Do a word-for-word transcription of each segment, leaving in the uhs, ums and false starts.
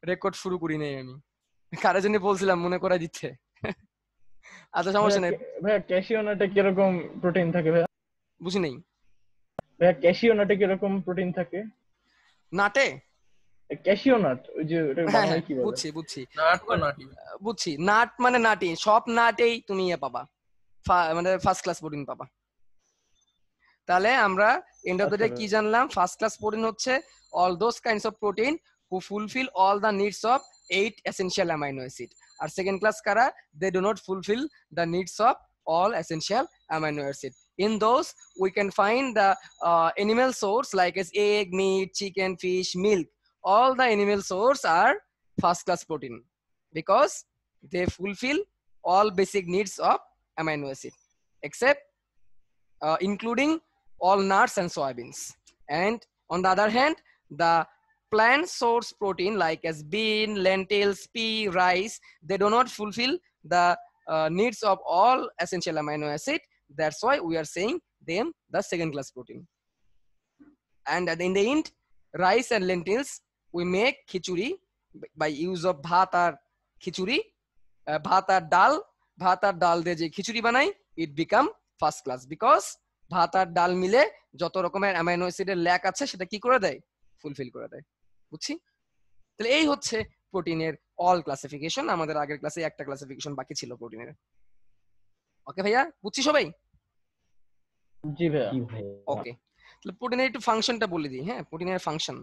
Record শুরু করি নাই আমি, কারে জানি বলছিলাম মনে করাই দিচ্ছে। আচ্ছা সমস্যা ভাইয়া নেই। কে- ভাইয়া ক্যাশিও নাটে কিরকম প্রোটিন থাকে ভাইয়া? বুঝি নেই। ভাইয়া ক্যাশিও নাটে কিরকম প্রোটিন থাকে? নাটে? ক্যাশিও নাট, ওই যে ওটা হ্যাঁ হ্যাঁ বাংলায় কি বলে? বুঝছি বুঝছি। নাট তো তোমার নাটই। আহ, বুঝছি, নাট মানে নাটি, সব নাটেই তুমি ইয়ে পাবা, ফা- মানে ফার্স্ট ক্লাস প্রোটিন পাবা। তাহলে আমরা এন্ড অফ দ্য আচ্ছা ডে কি ভাইয়া। জানলাম? ফার্স্ট ক্লাস প্রোটিন হচ্ছে all those kinds of protein who fulfil all the needs of eight essential amino acid. আর সেকেন্ড ক্লাস কারা? They do not fulfil the needs of all essential amino acid. In those we can find the uh, animal source like as egg, meat, chicken, fish, milk. All the animal source are first class protein because they fulfill all basic needs of amino acid except uh, including all nuts and soybeans. And on the other hand, the plant source protein like as bean, lentils, pea, rice, they do not fulfill the uh, needs of all essential amino acid. That's why we are saying them the second class protein. And in the end, rice and lentils, we make khichuri by use of bhat or khichuri, uh, bhat or dal, bhat or dal দিয়ে যে খিচুড়ি বানাই, it become first class because ভাত আর ডাল মিলে যত রকমের amino অ্যাসিডের lack আছে সেটা কি করে দেয়? ফুলফিল করে দেয়। বুঝছি? তাহলে এই হচ্ছে প্রোটিনের অল ক্লাসিফিকেশন। আমাদের আগের ক্লাসে একটা ক্লাসিফিকেশন বাকি ছিল প্রোটিনের। ওকে ভাইয়া, বুঝছি সবাই? জি ভাইয়া। ওকে, তাহলে প্রোটিনের একটু ফাংশনটা বলে দিই। হ্যাঁ, প্রোটিনের ফাংশন,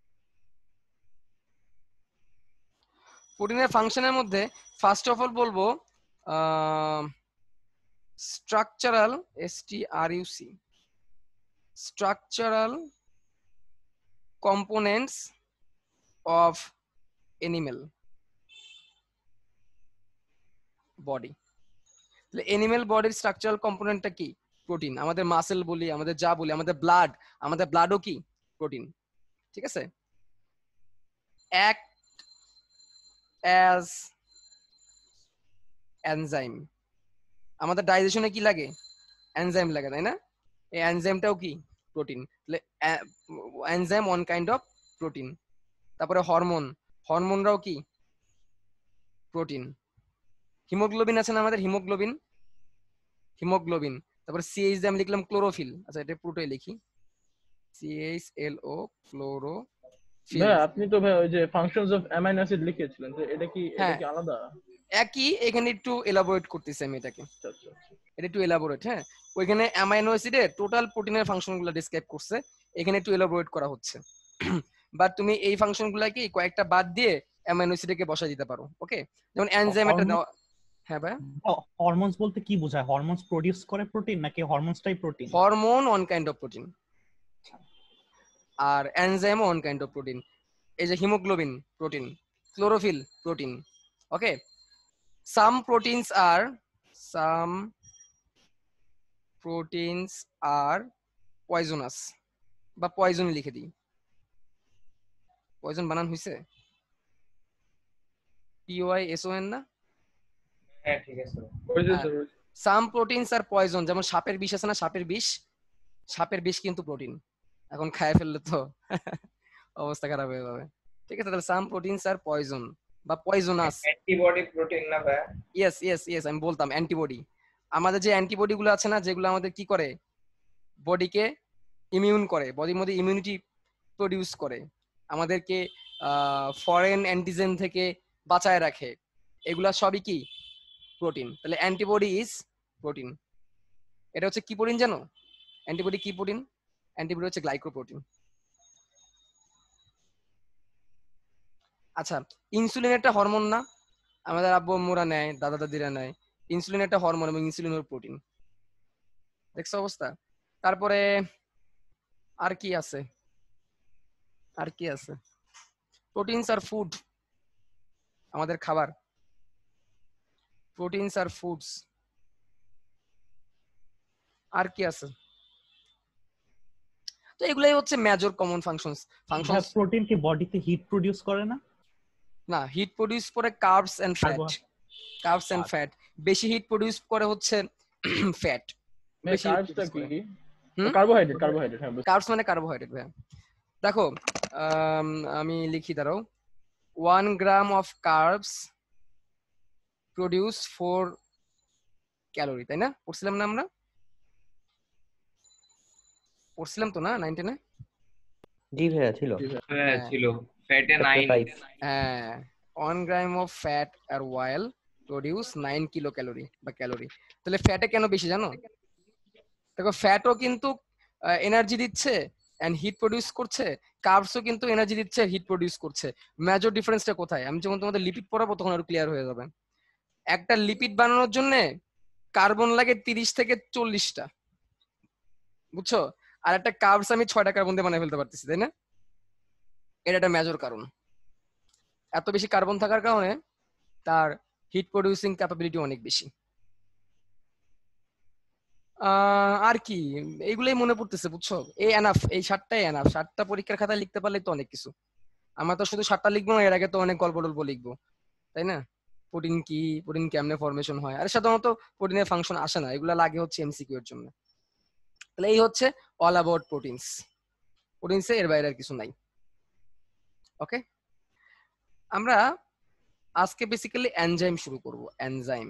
প্রোটিনের ফাংশনের মধ্যে ফার্স্ট অফ অল বলবো structural, S T R U C, structural components of animal body. তাহলে এনিম্যাল বডির স্ট্রাকচারাল কম্পোনেন্টটা কি? প্রোটিন। আমাদের মাসেল বলি, আমাদের যা বলি, আমাদের ব্লাড, আমাদের ব্লাডও কি প্রোটিন। ঠিক আছে? Act as enzyme. আমাদের ডাইজেশনে কি লাগে? এনজাইম লাগে, তাই না? এই এনজাইমটাও কি প্রোটিন। তাহলে enzyme one kind of protein. তারপরে হরমোন, হরমোনরাও কি প্রোটিন। হিমোগ্লোবিন আছে না আমাদের, হিমোগ্লোবিন, হিমোগ্লোবিন। তারপরে সিএইচ দিয়ে আমি লিখলাম ক্লোরোফিল। আচ্ছা এটা পুরোটাই লিখি, সিএইচ এল ও, ক্লোরোফিল। ভাইয়া আপনি তো ভাই ওই যে ফাংশনস অফ অ্যামাইনো অ্যাসিড লিখেছিলেন, তো এটা কি এটা হ্যাঁ কি আলাদা? একই, এখানে একটু এলাবোরেট করতেছি আমি এটাকে, আচ্ছা আচ্ছা আচ্ছা। এটা একটু এলাবোরেট। হ্যাঁ, ওইখানে অ্যামাইনো অ্যাসিডের টোটাল প্রোটিনের ফাংশনগুলো ডিসক্রাইব করছে, এখানে একটু এলাবোরেট করা হচ্ছে। বাট তুমি এই ফাংশনগুলোকে কয়েকটা বাদ দিয়ে অ্যামাইনো অ্যাসিডকে বসাই দিতে পারো। ওকে, যেমন এনজাইম একটা দেওয়া। হ্যাঁ ভাই, হরমোনস বলতে কি বোঝায়? হরমোনস প্রোডিউস করে প্রোটিন নাকি হরমোনসটাই protein? Hormone one kind of protein আর enzyme one kind of protein. এই যে haemoglobin protein, chlorophyll protein. Okay, some proteins are some proteins are poisonous, বা পয়জন লিখে দিই। পয়জন বানান হইছে? P Y S O N না? হ্যাঁ ঠিক আছে। ওই যে স্যার ওই সাম প্রোটিনস আর পয়জন, যেমন সাপের বিষ আছে না, সাপের বিষ, সাপের বিষ কিন্তু প্রোটিন। এখন খায় ফেললে তো অবস্থা খারাপ হয়ে যাবে। ঠিক আছে, তাহলে সাম প্রোটিনস আর পয়জন বা পয়জনাস। অ্যান্টিবডি প্রোটিন না ভাই? ইয়েস ইয়েস ইয়েস, আমি বলতাম অ্যান্টিবডি। আমাদের যে অ্যান্টিবডি গুলো আছে না, যেগুলো আমাদের কি করে, বডিকে ইমিউন করে, বডির মধ্যে ইমিউনিটি প্রডিউস করে, আমাদেরকে ফরেন অ্যান্টিজেন থেকে বাঁচায় রাখে, এগুলা সবই কি প্রোটিন। তাহলে অ্যান্টিবডি ইজ প্রোটিন। এটা হচ্ছে কি প্রোটিন জানো? অ্যান্টিবডি কি প্রোটিন? অ্যান্টিবডি হচ্ছে গ্লাইকোপ্রোটিন। আচ্ছা, ইনসুলিন একটা হরমোন না? আমাদের আব্বু আম্মুরা নেয়, দাদা দাদিরা নেয়। ইনসুলিন একটা হরমোন এবং ইনসুলিন হলো প্রোটিন। দেখছো অবস্থা? তারপরে আর কি আছে, আর কি আছে? প্রোটিনস আর ফুড, আমাদের খাবার। প্রোটিনস আর ফুডস, আর কি আছে? তো এগুলাই হচ্ছে major common functions. Functions protein কি বডিতে হিট প্রোডিউস করে না? না, হিট প্রোডিউস করে carbs and fat. Carbs and fat, বেশি হিট প্রোডিউস করে হচ্ছে ফ্যাট। বেশি কার্বসটা কি? হুম, কার্বোহাইড্রেট, কার্বোহাইড্রেট। হ্যাঁ কার্বস মানে কার্বোহাইড্রেট ভাই। দেখো আমি লিখি, দাঁড়াও, one gram of carbs produce four calorie, তাই না? পড়ছিলাম না আমরা? পড়ছিলাম তো না নাইনটিনে? জি ভাইয়া ছিল হ্যাঁ হ্যাঁ। ছিল ফ্যাটে চ্যাপ্টার নাইন ফাইভ হ্যাঁ, one gram of fat আর oil produce nine kilo calorie বা ক্যালোরি। তাহলে ফ্যাটে কেন বেশি জানো? দেখো ফ্যাটও কিন্তু এনার্জি দিচ্ছে এন্ড হিট প্রডিউস করছে, কার্বসও কিন্তু এনার্জি দিচ্ছে, হিট প্রডিউস করছে। মেজর ডিফারেন্সটা কোথায়? আমি যখন তোমাদের লিপিড পড়াবো তখন আরো ক্লিয়ার হয়ে যাবে। একটা লিপিড বানানোর জন্য কার্বন লাগে তিরিশ থেকে চল্লিশটা, বুঝছো? আর একটা কার্বস আমি ছয়টা কার্বন দিয়ে বানিয়ে ফেলতে পারতেছি, তাই না? এটা একটা মেজর কারণ। এত বেশি কার্বন থাকার কারণে তার হিট প্রডিউসিং ক্যাপাবিলিটি অনেক বেশি। আর কি এইগুলোই মনে পড়তেছে, বুঝছো? এই এনাফ, এই সাতটাই এনাফ। সাতটা পরীক্ষার খাতায় লিখতে পারলে তো অনেক কিছু। আমরা তো শুধু সাতটা লিখবো না, এর আগে তো অনেক গল্প টল্প লিখবো, তাই না? প্রোটিন কি, প্রোটিন কেমনে ফরমেশন হয়, আর সাধারণত প্রোটিনের ফাংশন আসে না, এগুলা লাগে হচ্ছে এমসিকিউ এর জন্য। তাহলে এই হচ্ছে অল অ্যাবাউট প্রোটিনস। প্রোটিনসে এর বাইরে আর কিছু নাই। ওকে, আমরা আজকে বেসিক্যালি এনজাইম শুরু করব। এনজাইম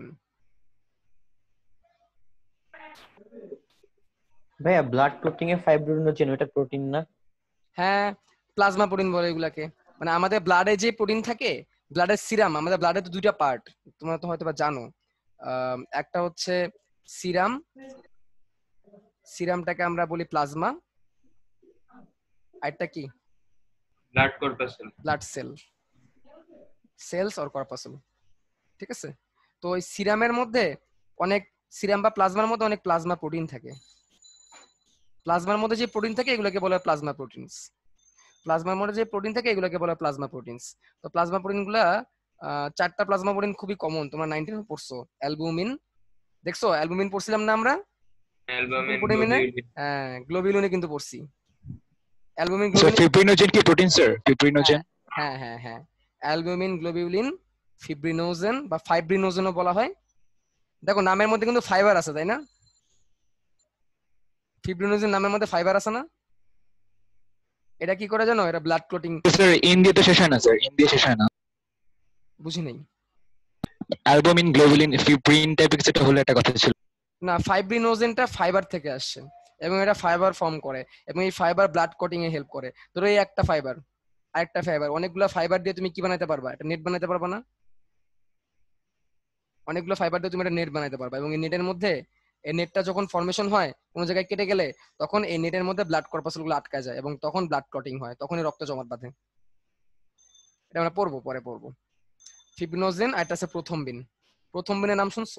ভাইয়া ব্লাড ক্লটিং এ ফাইব্রিনোজেন ওটা প্রোটিন না? হ্যাঁ, প্লাজমা প্রোটিন বলে এগুলাকে। মানে আমাদের ব্লাডে যে প্রোটিন থাকে, ব্লাডের সিরাম, আমাদের ব্লাডে তো দুইটা পার্ট, তোমরা তো হয়তো বা জানো। আহ, একটা হচ্ছে সিরাম, সিরামটাকে আমরা বলি প্লাজমা। আরেকটা কি? Blood corpuscle. Blood cell, cells or corpuscle, ঠিক আছে? তো ওই সিরামের মধ্যে অনেক, সিরাম বা প্লাজমার মধ্যে অনেক প্লাজমা প্রোটিন থাকে। প্লাজমার মধ্যে যে প্রোটিন থাকে এগুলোকে বলা হয় প্লাজমা প্রোটিনস। প্লাজমার মধ্যে যে প্রোটিন থাকে এগুলোকে বলা হয় প্লাজমা প্রোটিনস। তো প্লাজমা প্রোটিন গুলা আহ, চারটা প্লাজমা প্রোটিন খুবই কমন, তোমরা নাইনটিন পড়ছো। অ্যালবুমিন, দেখছো? অ্যালবুমিন পড়ছিলাম না আমরা? অ্যালবামিন, প্রোটিনে গ্লোবিউলিন। হ্যাঁ, গ্লোবিউলিনে কিন্তু পড়ছি। অ্যালবুমিন, স্যার গ্লোবিউলিন, ফিব্রিনোজেন কি প্রোটিন স্যার? ফিব্রিনোজেন হ্যাঁ হ্যাঁ হ্যাঁ, অ্যালবুমিন, গ্লোবিউলিন, ফিব্রিনোজেন বা ফাইব্রিনোজেনও বলা হয়। দেখো নামের মধ্যে কিন্তু ফাইবার আছে, তাই না? ফিব্রিনোজেন নামের মধ্যে ফাইবার আছে না? এটা কি করে জানো? এটা ব্লাড ক্লটিং। স্যার ইন দিয়ে তো শেষ হয় না স্যার, ইন দিয়ে শেষ হয় না। বুঝি নাই। অ্যালবুমিন, গ্লোবুলিন, ফিব্রিন টাইপের কিছু একটা হলে একটা কথা ছিল। না, ফাইব্রিনোজেনটা ফাইবার থেকে আসছে এবং এটা ফাইবার ফর্ম করে এবং এই ফাইবার ব্লাড ক্লটিং এ হেল্প করে। ধরো এই একটা ফাইবার, আরেকটা ফাইবার, অনেকগুলো ফাইবার দিয়ে তুমি কি বানাতে পারবা? একটা নেট বানাতে পারবা না? অনেকগুলো ফাইবার দিয়ে তুমি একটা নেট বানাতে পারবা এবং এই নেটের মধ্যে, এই নেটটা যখন ফর্মেশন হয় কোনো জায়গায় কেটে গেলে, তখন এই নেটের মধ্যে ব্লাড কর্পাসেল গুলো আটকা যায় এবং তখন ব্লাড ক্লটিং হয়, তখনই রক্ত জমাট বাঁধে। এটা আমরা পড়বো, পরে পড়বো। ফিব্রিনোজেন আর একটা আছে প্রথম বিন। প্রথম বিনের নাম শুনছো?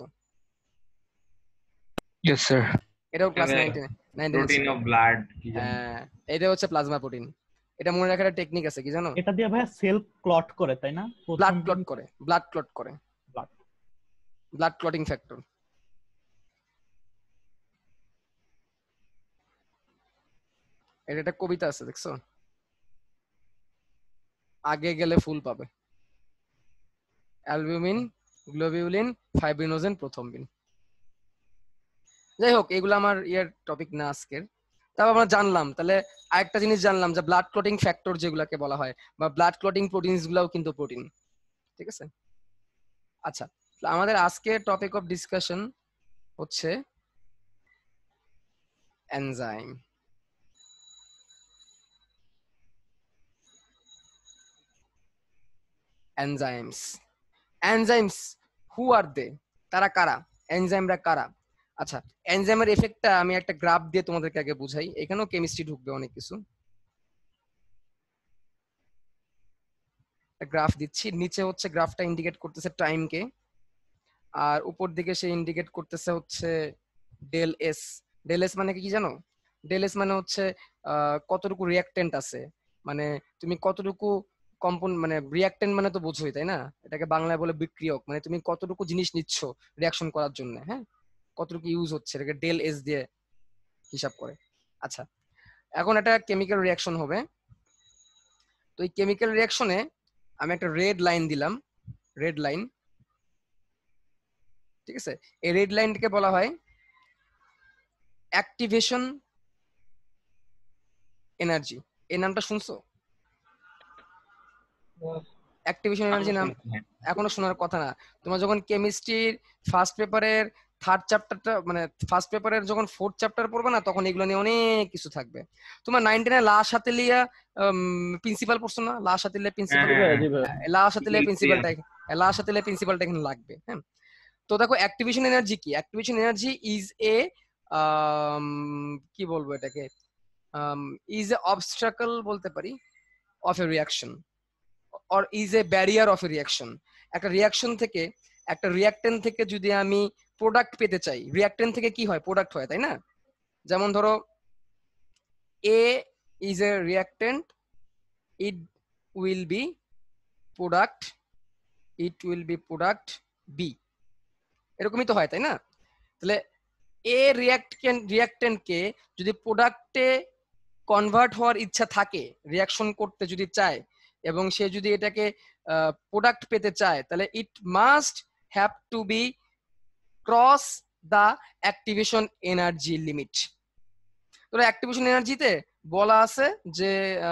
Yes sir. এটাও ক্লাস নাইনটিনে নাইনটিনে প্রোটিন ছিল। অফ ব্লাড কি জানো? হ্যাঁ, এটা হচ্ছে প্লাজমা প্রোটিন। এটা মনে রাখার একটা টেকনিক আছে, কি জানো? এটা দিয়ে ভাইয়া সেল ক্লট করে, তাই না? ব্লাড ক্লট করে, ব্লাড ক্লট করে, Blood. Blood clotting factor. এটা একটা কবিতা আছে, দেখছো? আগে গেলে ফুল পাবে, অ্যালবুমিন, গ্লোবিউলিন, ফাইব্রিনোজেন, প্রথম বিন। যাই হোক, এগুলো আমার ইয়ার টপিক না আজকের। তারপর আমরা জানলাম, তাহলে আরেকটা জিনিস জানলাম যে ব্লাড ক্লটিং ফ্যাক্টর যেগুলোকে বলা হয় বা ব্লাড ক্লটিং প্রোটিনস গুলাও কিন্তু প্রোটিন, ঠিক আছে? আচ্ছা, আমাদের আজকের টপিক অফ ডিসকাশন হচ্ছে enzyme. Enzymes, enzymes who are they? তারা কারা? এনজাইমরা কারা? আচ্ছা, এনজাইমের এফেক্টটা আমি একটা গ্রাফ দিয়ে তোমাদেরকে আগে বুঝাই। এখানেও কেমিস্ট্রি ঢুকবে অনেক কিছু। গ্রাফ দিচ্ছি, নিচে হচ্ছে গ্রাফটা ইন্ডিকেট করতেছে টাইমকে, আর উপর দিকে সে ইন্ডিকেট করতেছে হচ্ছে ডেল এস। ডেল এস মানে কি জানো? ডেল এস মানে হচ্ছে কতটুকু রিয়াক্টেন্ট আছে, মানে তুমি কতটুকু কম্পাউন্ড, মানে রিয়াক্টেন্ট মানে তো বোঝোই, তাই না? এটাকে বাংলায় বলে বিক্রিয়ক, মানে তুমি কতটুকু জিনিস নিচ্ছ রিয়াকশন করার জন্য, হ্যাঁ, কতটুকু ইউজ হচ্ছে, এটাকে ডেল এস দিয়ে হিসাব করে। আচ্ছা, এখন একটা কেমিক্যাল রিয়াকশন হবে। তো এই কেমিক্যাল রিয়াকশনে আমি একটা রেড লাইন দিলাম, রেড লাইন, ঠিক আছে? এই রেড লাইনটাকে বলা হয় অ্যাক্টিভেশন এনার্জি। এই নামটা শুনছো? অ্যাক্টিভেশন এনার্জি নাম এখনো শোনার কথা না। তোমার যখন কেমিস্ট্রির ফার্স্ট পেপারের থার্ড চ্যাপ্টারটা মানে ফার্স্ট পেপারের যখন ফোর্থ চ্যাপ্টার পড়বে না, তখন এগুলো নিয়ে অনেক কিছু থাকবে। তোমার নাইনটিনে লা সাতেলিয়া প্রিন্সিপাল পড়ছো না? লা সাতেলিয়া প্রিন্সিপাল, জি ভাই, জি ভাই। লা সাতেলিয়া প্রিন্সিপালটা লা সাতেলিয়া প্রিন্সিপালটা এখানে লাগবে। হ্যাঁ, তো দেখো অ্যাক্টিভেশন এনার্জি কি? অ্যাক্টিভেশন এনার্জি ইজ এ কি বলবো এটাকে, ইজ এ অবস্ট্রাকল বলতে পারি of a reaction or is a barrier of a reaction. একটা রিয়াকশন থেকে, একটা রিয়াক্টেন্ট থেকে যদি আমি প্রোডাক্ট পেতে চাই, রিয়াক্টেন্ট থেকে কি হয়? প্রোডাক্ট হয়, তাই না? যেমন ধরো A is a reactant, it will be product, it will be product B, এরকমই তো হয়, তাই না? তাহলে এ রিয়াক্টেন্ট রিয়াক্টেন্টকে যদি প্রোডাক্টে কনভার্ট হওয়ার ইচ্ছা থাকে, রিয়াকশন করতে যদি চায়, এবং সে যদি এটাকে প্রোডাক্ট পেতে চায়, তাহলে it must have to be cross the activation energy limit. তো অ্যাক্টিভেশন এনার্জিতে বলা আছে যে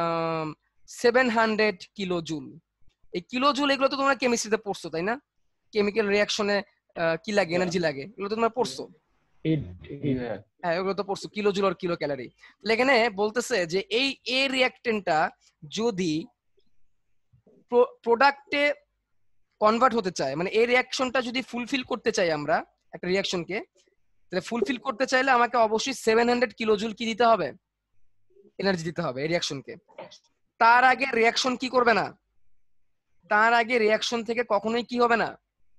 সেভেন হান্ড্রেড কিলো জুল। এই কিলো জুল এগুলো তো তোমরা কেমিস্ট্রিতে পড়ছো, তাই না? কেমিক্যাল রিয়াকশনে কি লাগে, এনার্জি লাগে, এগুলো তো তোমরা পড়ছো। হ্যাঁ, ওগুলো তো পড়ছো, কিলো জুল আর কিলো ক্যালোরি। তাহলে এখানে বলতেছে যে এই এ রিয়াক্টেন্টটা যদি প্রোডাক্টে কনভার্ট হতে চায়, মানে এই রিয়াকশনটা যদি ফুলফিল করতে চাই আমরা একটা রিয়াকশনকে, তাহলে ফুলফিল করতে চাইলে আমাকে অবশ্যই সেভেন হান্ড্রেড কিলো জুল কি দিতে হবে? এনার্জি দিতে হবে এই রিয়াকশনকে। তার আগে রিয়াকশন কি করবে না, তার আগে রিয়াকশন থেকে কখনোই কি হবে না,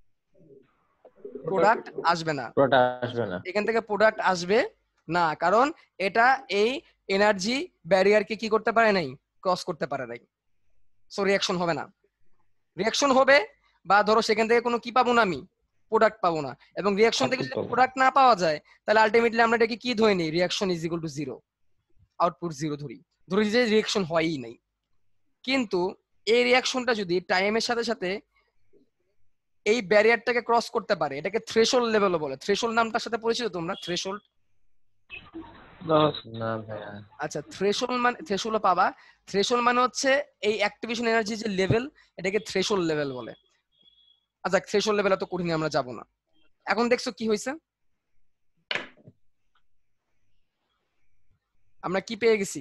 প্রোডাক্ট আসবে না, প্রোডাক্ট আসবে না, এখান থেকে প্রোডাক্ট আসবে না, কারণ এটা এই এনার্জি ব্যারিয়ারকে কি করতে পারে নাই, ক্রস করতে পারে নাই। সো রিয়াকশন হবে না। রিয়াকশন হবে, বা ধরো সেখান থেকে কোনো কি পাবো না, আমি প্রোডাক্ট পাবো না, এবং রিয়াকশন থেকে যদি প্রোডাক্ট না পাওয়া যায়, তাহলে আলটিমেটলি আমরা এটাকে কি ধরে নিই, reaction is equal to zero, output zero ধরি, ধরি যে রিয়াকশন হয়ই নাই। কিন্তু এই রিয়াকশনটা যদি টাইমের সাথে সাথে এই ব্যারিয়ারটাকে ক্রস করতে পারে, এটাকে থ্রেশহোল্ড লেভেলও বলে। থ্রেশহোল্ড নামটার সাথে পরিচিত তোমরা? থ্রেশহোল্ড না ভাইয়া। আচ্ছা, থ্রেশহোল্ড মানে থ্রেশহোল্ড পাবা। থ্রেশহোল্ড মানে হচ্ছে এই অ্যাক্টিভেশন এনার্জি যে লেভেল, এটাকে থ্রেশহোল্ড লেভেল বলে। আচ্ছা, থ্রেশহোল্ড লেভেল এত কঠিন আমরা যাব না। এখন দেখছো কি হয়েছে, আমরা কি পেয়ে গেছি,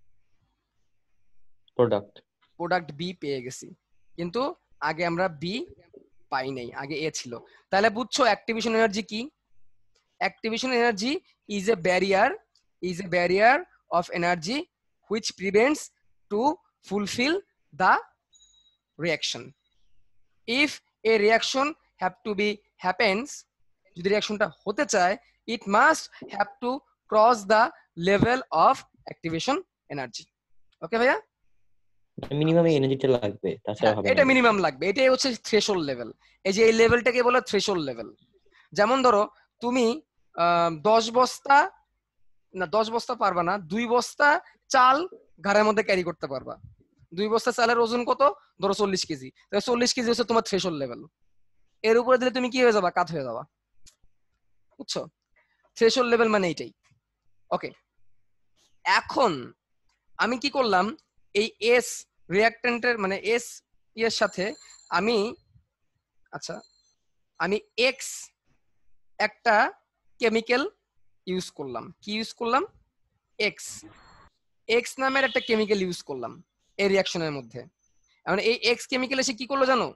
প্রোডাক্ট প্রোডাক্ট বি পেয়ে গেছি, কিন্তু আগে আমরা বি পাই নাই, আগে এ ছিল। তাহলে বুঝছো অ্যাক্টিভেশন এনার্জি কি? Activation energy is a barrier, is a barrier of energy which prevents to fulfill the reaction. If a reaction have to be happens, যদি রিঅ্যাকশনটা হতে চায়, it must have to cross the level of activation energy. ওকে ভাইয়া? Minimum এনার্জিটা লাগবে, তাছাড়া হবে না। এটা মিনিমাম লাগবে, এটাই হচ্ছে থ্রেশহোল্ড লেভেল। এই যে এই লেভেলটাকে বলে থ্রেশহোল্ড লেভেল। যেমন ধরো তুমি দশ বস্তা না, দশ বস্তা পারবা না, দুই বস্তা চাল ঘাড়ের মধ্যে ক্যারি করতে পারবা। দুই বস্তা চালের ওজন কত? ধরো চল্লিশ কেজি। তাহলে চল্লিশ কেজি হচ্ছে তোমার থ্রেশহোল্ড লেভেল। এর উপরে দিলে তুমি কি হয়ে যাবা, কাত হয়ে যাবা। বুঝছো? থ্রেশহোল্ড লেভেল মানে এইটাই। ওকে, এখন আমি কি করলাম, এই এস রিঅ্যাক্ট্যান্টের মানে এস এর সাথে আমি, আচ্ছা আমি এক্স একটা কেমিক্যাল ইউজ করলাম। কি ইউজ করলাম? এক্স এক্স নামের একটা কেমিক্যাল ইউজ করলাম এই রিঅ্যাকশনের মধ্যে। এখন এই এক্স কেমিক্যাল এসে কি করলো জানো?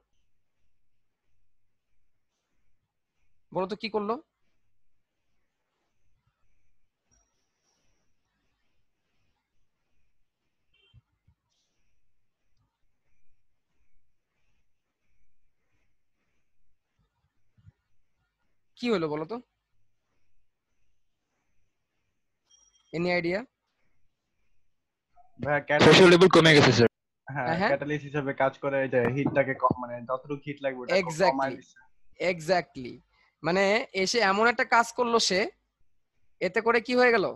বলো তো কি করলো? কি হলো বলো তো? Any idea? থ্রেশহোল্ড লেভেল কমে গেছে স্যার। হ্যাঁ, ক্যাটালিস্ট হিসেবে কাজ করে, যে হিটটাকে মানে যতটুকু হিট লাগবে ওটা কমায় দিচ্ছে। এক্স্যাক্টলি, মানে এসে এমন একটা কাজ করলো সে, এতে করে কি হয়ে গেল,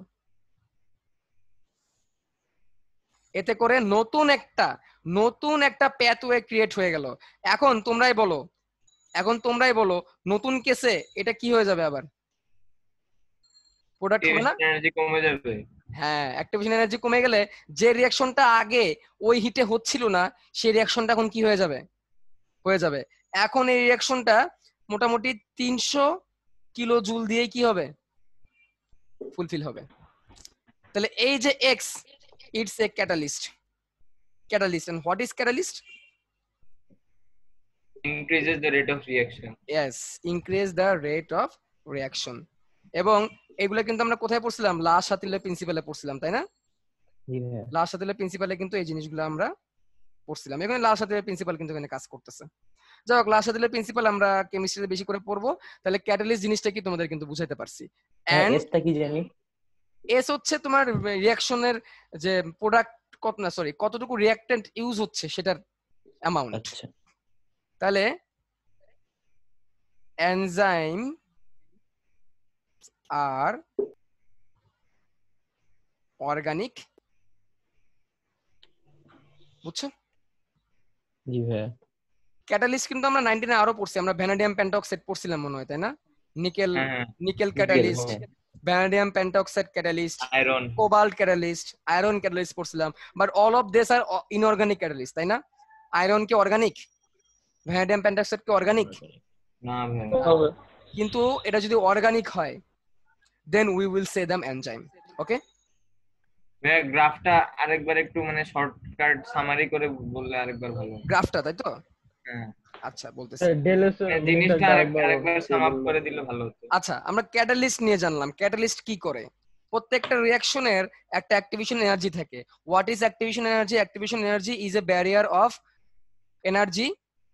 এতে করে নতুন একটা নতুন একটা প্যাথওয়ে ক্রিয়েট হয়ে গেল। এখন তোমরাই বলো, এখন তোমরাই বলো নতুন কেসে এটা কি হয়ে যাবে, আবার প্রোডাক্ট হবে না? এনার্জি কমে যাবে। হ্যাঁ, অ্যাক্টিভেশন এনার্জি কমে গেলে যে রিঅ্যাকশনটা আগে ওই হিটে হচ্ছিল না, সেই রিঅ্যাকশনটা এখন কি হয়ে যাবে, হয়ে যাবে। এখন এই রিঅ্যাকশনটা মোটামুটি তিনশো কিলো জুল দিয়ে কি হবে, ফুলফিল হবে। তাহলে এই যে X, it's a catalyst. Catalyst, and what is catalyst? increases the rate of reaction. Yes, increase the rate of reaction. এবং এগুলো কিন্তু আমরা কোথায় পড়ছিলাম? লা শাতিলের প্রিন্সিপালে পড়ছিলাম, তাই না? জি ভাইয়া। লা শাতিলের প্রিন্সিপালে কিন্তু এই জিনিসগুলো আমরা পড়ছিলাম। এখানে লা শাতিলের প্রিন্সিপাল কিন্তু এখানে কাজ করতেছে। যাই হোক, লা শাতিলের প্রিন্সিপাল আমরা কেমিস্ট্রিতে বেশি করে পড়বো। তাহলে ক্যাটালিস্ট জিনিসটা কি তোমাদের কিন্তু বুঝাইতে পারছি। হ্যাঁ, এন্ড এসটা কি জানি? এস হচ্ছে তোমার রিঅ্যাকশনের যে প্রোডাক্ট কত না সরি কতটুকু রিঅ্যাক্টেন্ট ইউজ হচ্ছে সেটার অ্যামাউন্ট। আচ্ছা, তাহলে এনজাইম আর অর্গানিক, বুঝছো? জি ভাইয়া। ক্যাটালিস্ট কিন্তু আমরা নাইনটিন এ আরো পড়ছি, আমরা ভ্যানাডিয়াম পেন্টঅক্সাইড পড়ছিলাম মনে হয়, তাই না? নিকেল, হ্যাঁ, নিকেল ক্যাটালিস্ট, হ্যাঁ। Vanadium pentoxide catalyst, iron. Cobalt catalyst, iron catalyst পড়ছিলাম। But all of this are inorganic catalyst, তাই না? আয়রন কি অর্গানিক? ভ্যানাডিয়াম পেন্টঅক্সাইড কি অর্গানিক? না ভাই, হবে। কিন্তু এটা যদি অর্গানিক হয় then we will say them enzyme. Okay, ভাই গ্রাফটা আরেকবার একটু মানে শর্টকাট সামারি করে বললে আরেকবার ভালো হয়। গ্রাফটা, তাই তো? হ্যাঁ, আচ্ছা বলতেছি। ডেল এস এর মানে meaning টা জিনিসটা আরেকবার আরেকবার আরেকবার সাম আপ করে দিলে ভালো হতো। আচ্ছা, আমরা ক্যাটালিস্ট নিয়ে জানলাম। ক্যাটালিস্ট কি করে? প্রত্যেকটা রিঅ্যাকশনের একটা অ্যাক্টিভেশন এনার্জি থাকে। What is activation energy? Activation energy is a barrier of energy.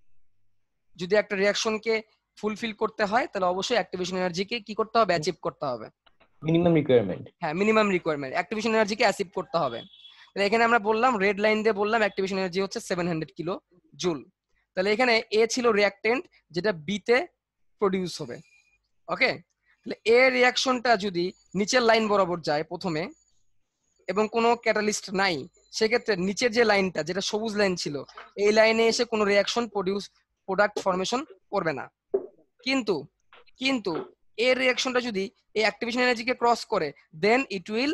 যদি একটা রিঅ্যাকশনকে ফুলফিল করতে হয় তাহলে অবশ্যই অ্যাক্টিভেশন এনার্জিকে কি করতে হবে? অ্যাচিভ করতে হবে। Minimum requirement. হ্যাঁ, মিনিমাম রিকোয়ারমেন্ট, অ্যাক্টিভেশন এনার্জিকে অ্যাচিভ করতে হবে। তাহলে এখানে আমরা বললাম, রেড লাইন দিয়ে বললাম অ্যাক্টিভেশন এনার্জি হচ্ছে সেভেন হান্ড্রেড কিলো জুল। তাহলে এখানে এ ছিল রিঅ্যাক্টেন্ট যেটা বি তে প্রডিউস হবে। ওকে, তাহলে এ রিঅ্যাকশনটা যদি নিচের লাইন বরাবর যায় প্রথমে এবং কোনো ক্যাটালিস্ট নাই, সেক্ষেত্রে নিচের যে লাইনটা যেটা সবুজ লাইন ছিল এই লাইনে এসে কোনো রিঅ্যাকশন প্রডিউস প্রোডাক্ট ফরমেশন করবে না। কিন্তু কিন্তু এর রিঅ্যাকশনটা যদি এই অ্যাক্টিভেশন এনার্জিকে ক্রস করে then it will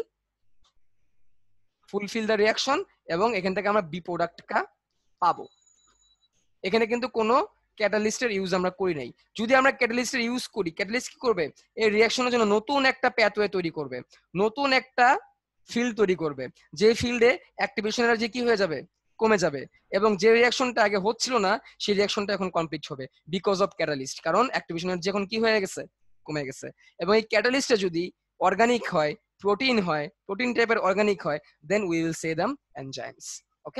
fulfil the reaction এবং এখান থেকে আমরা বি প্রোডাক্টটা পাবো। এখানে কিন্তু কোনো ক্যাটালিস্টের ইউজ আমরা করি নাই। যদি আমরা ক্যাটালিস্টের ইউজ করি, ক্যাটালিস্ট কি করবে? এই রিঅ্যাকশনের জন্য নতুন একটা প্যাথওয়ে তৈরি করবে, নতুন একটা ফিল্ড তৈরি করবে, যে ফিল্ডে অ্যাক্টিভেশন এনার্জি কি হয়ে যাবে? কমে যাবে। এবং যে রিঅ্যাকশনটা আগে হচ্ছিল না সেই রিঅ্যাকশনটা এখন কমপ্লিট হবে বিকজ অফ ক্যাটালিস্ট, কারণ অ্যাক্টিভেশন এনার্জি এখন কি হয়ে গেছে? কমে গেছে। এবং এই ক্যাটালিস্টটা যদি অর্গানিক হয়, প্রোটিন হয়, প্রোটিন টাইপের অর্গানিক হয়, then we will say them enzymes. Okay,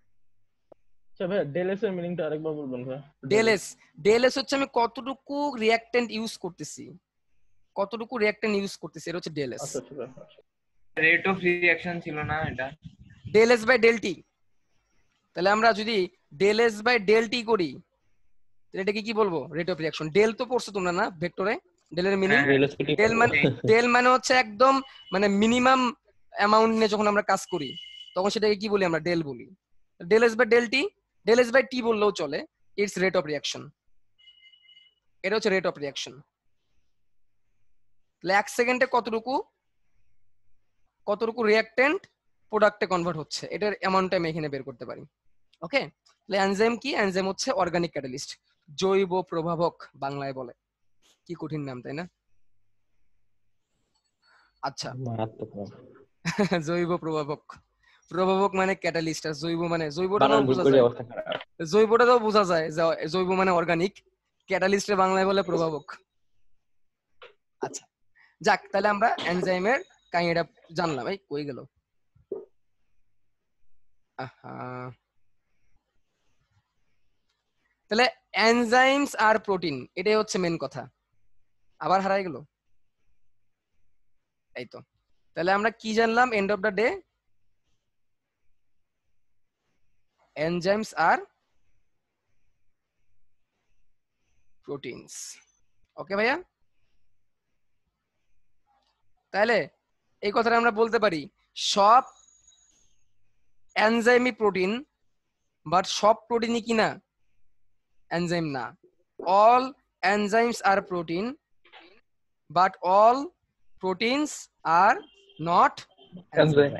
আচ্ছা ভাই, ডেল এস এর মিনিংটা আরেকবার বলবেন ভাই? ডেলএস, ডেলএস হচ্ছে আমি কতটুকু রিঅ্যাক্টেন্ট ইউজ করতেছি, কতটুকু রিঅ্যাক্টেন্ট ইউজ করতেছি, এটা হচ্ছে ডেলএস। আচ্ছা আচ্ছা ভাই, আচ্ছা। রেট অফ রিঅ্যাকশন ছিল না এটা? Del S by del T. তাহলে আমরা যদি ডেলএস বাই ডেলটি করি তাহলে এটাকে কি বলবো? Rate of reaction. ডেল তো পড়ছো তোমরা না ভেক্টরে? ডেলের মিনিং হ্যাঁ, ভেলোসিটি। ডেল মানে ডেল মানে হচ্ছে একদম মানে মিনিমাম অ্যামাউন্ট নিয়ে যখন আমরা কাজ করি তখন সেটাকে কি বলি? আমরা ডেল বলি। ডেলএস বাই ডেলটি, ডেলএস বাই টি বললেও চলে। It's rate of reaction. এটা হচ্ছে রেট অফ রিঅ্যাকশন। তাহলে এক সেকেন্ডে কতটুকু কতটুকু রিঅ্যাক্টেন্ট প্রোডাক্টে কনভার্ট হচ্ছে এটার অ্যামাউন্টটা আমি এখানে বের করতে পারি। ওকে, তাহলে এনজাইম কি? এনজাইম হচ্ছে অর্গানিক ক্যাটালিস্ট, জৈব প্রভাবক বাংলায় বলে। কি কঠিন নাম, তাই না? আচ্ছা, মারাত্মক নাম। জৈব প্রভাবক, প্রভাবক মানে ক্যাটালিস্ট, আর জৈব মানে জৈবটা বানান ভুল বোঝা করে যায়, অবস্থা খারাপ। জৈবটা তো বোঝা যায় যে জৈব মানে অর্গানিক, ক্যাটালিস্টের বাংলায় বলে প্রভাবক। আচ্ছা যাক, তাহলে আমরা এনজাইমের কাহিনীটা জানলাম। এই কই গেল? আহা, তাহলে এনজাইমস আর প্রোটিন, এটাই হচ্ছে মেন কথা। আবার হারাই গেল। এই তো, তাহলে আমরা কি জানলাম end of the day? Enzymes are proteins. Okay ভাইয়া, তাহলে এই কথাটা আমরা বলতে পারি সব এনজাইমই প্রোটিন, বাট সব প্রোটিনই কি না? এনজাইম না। All enzymes are protein but all proteins are not enzyme.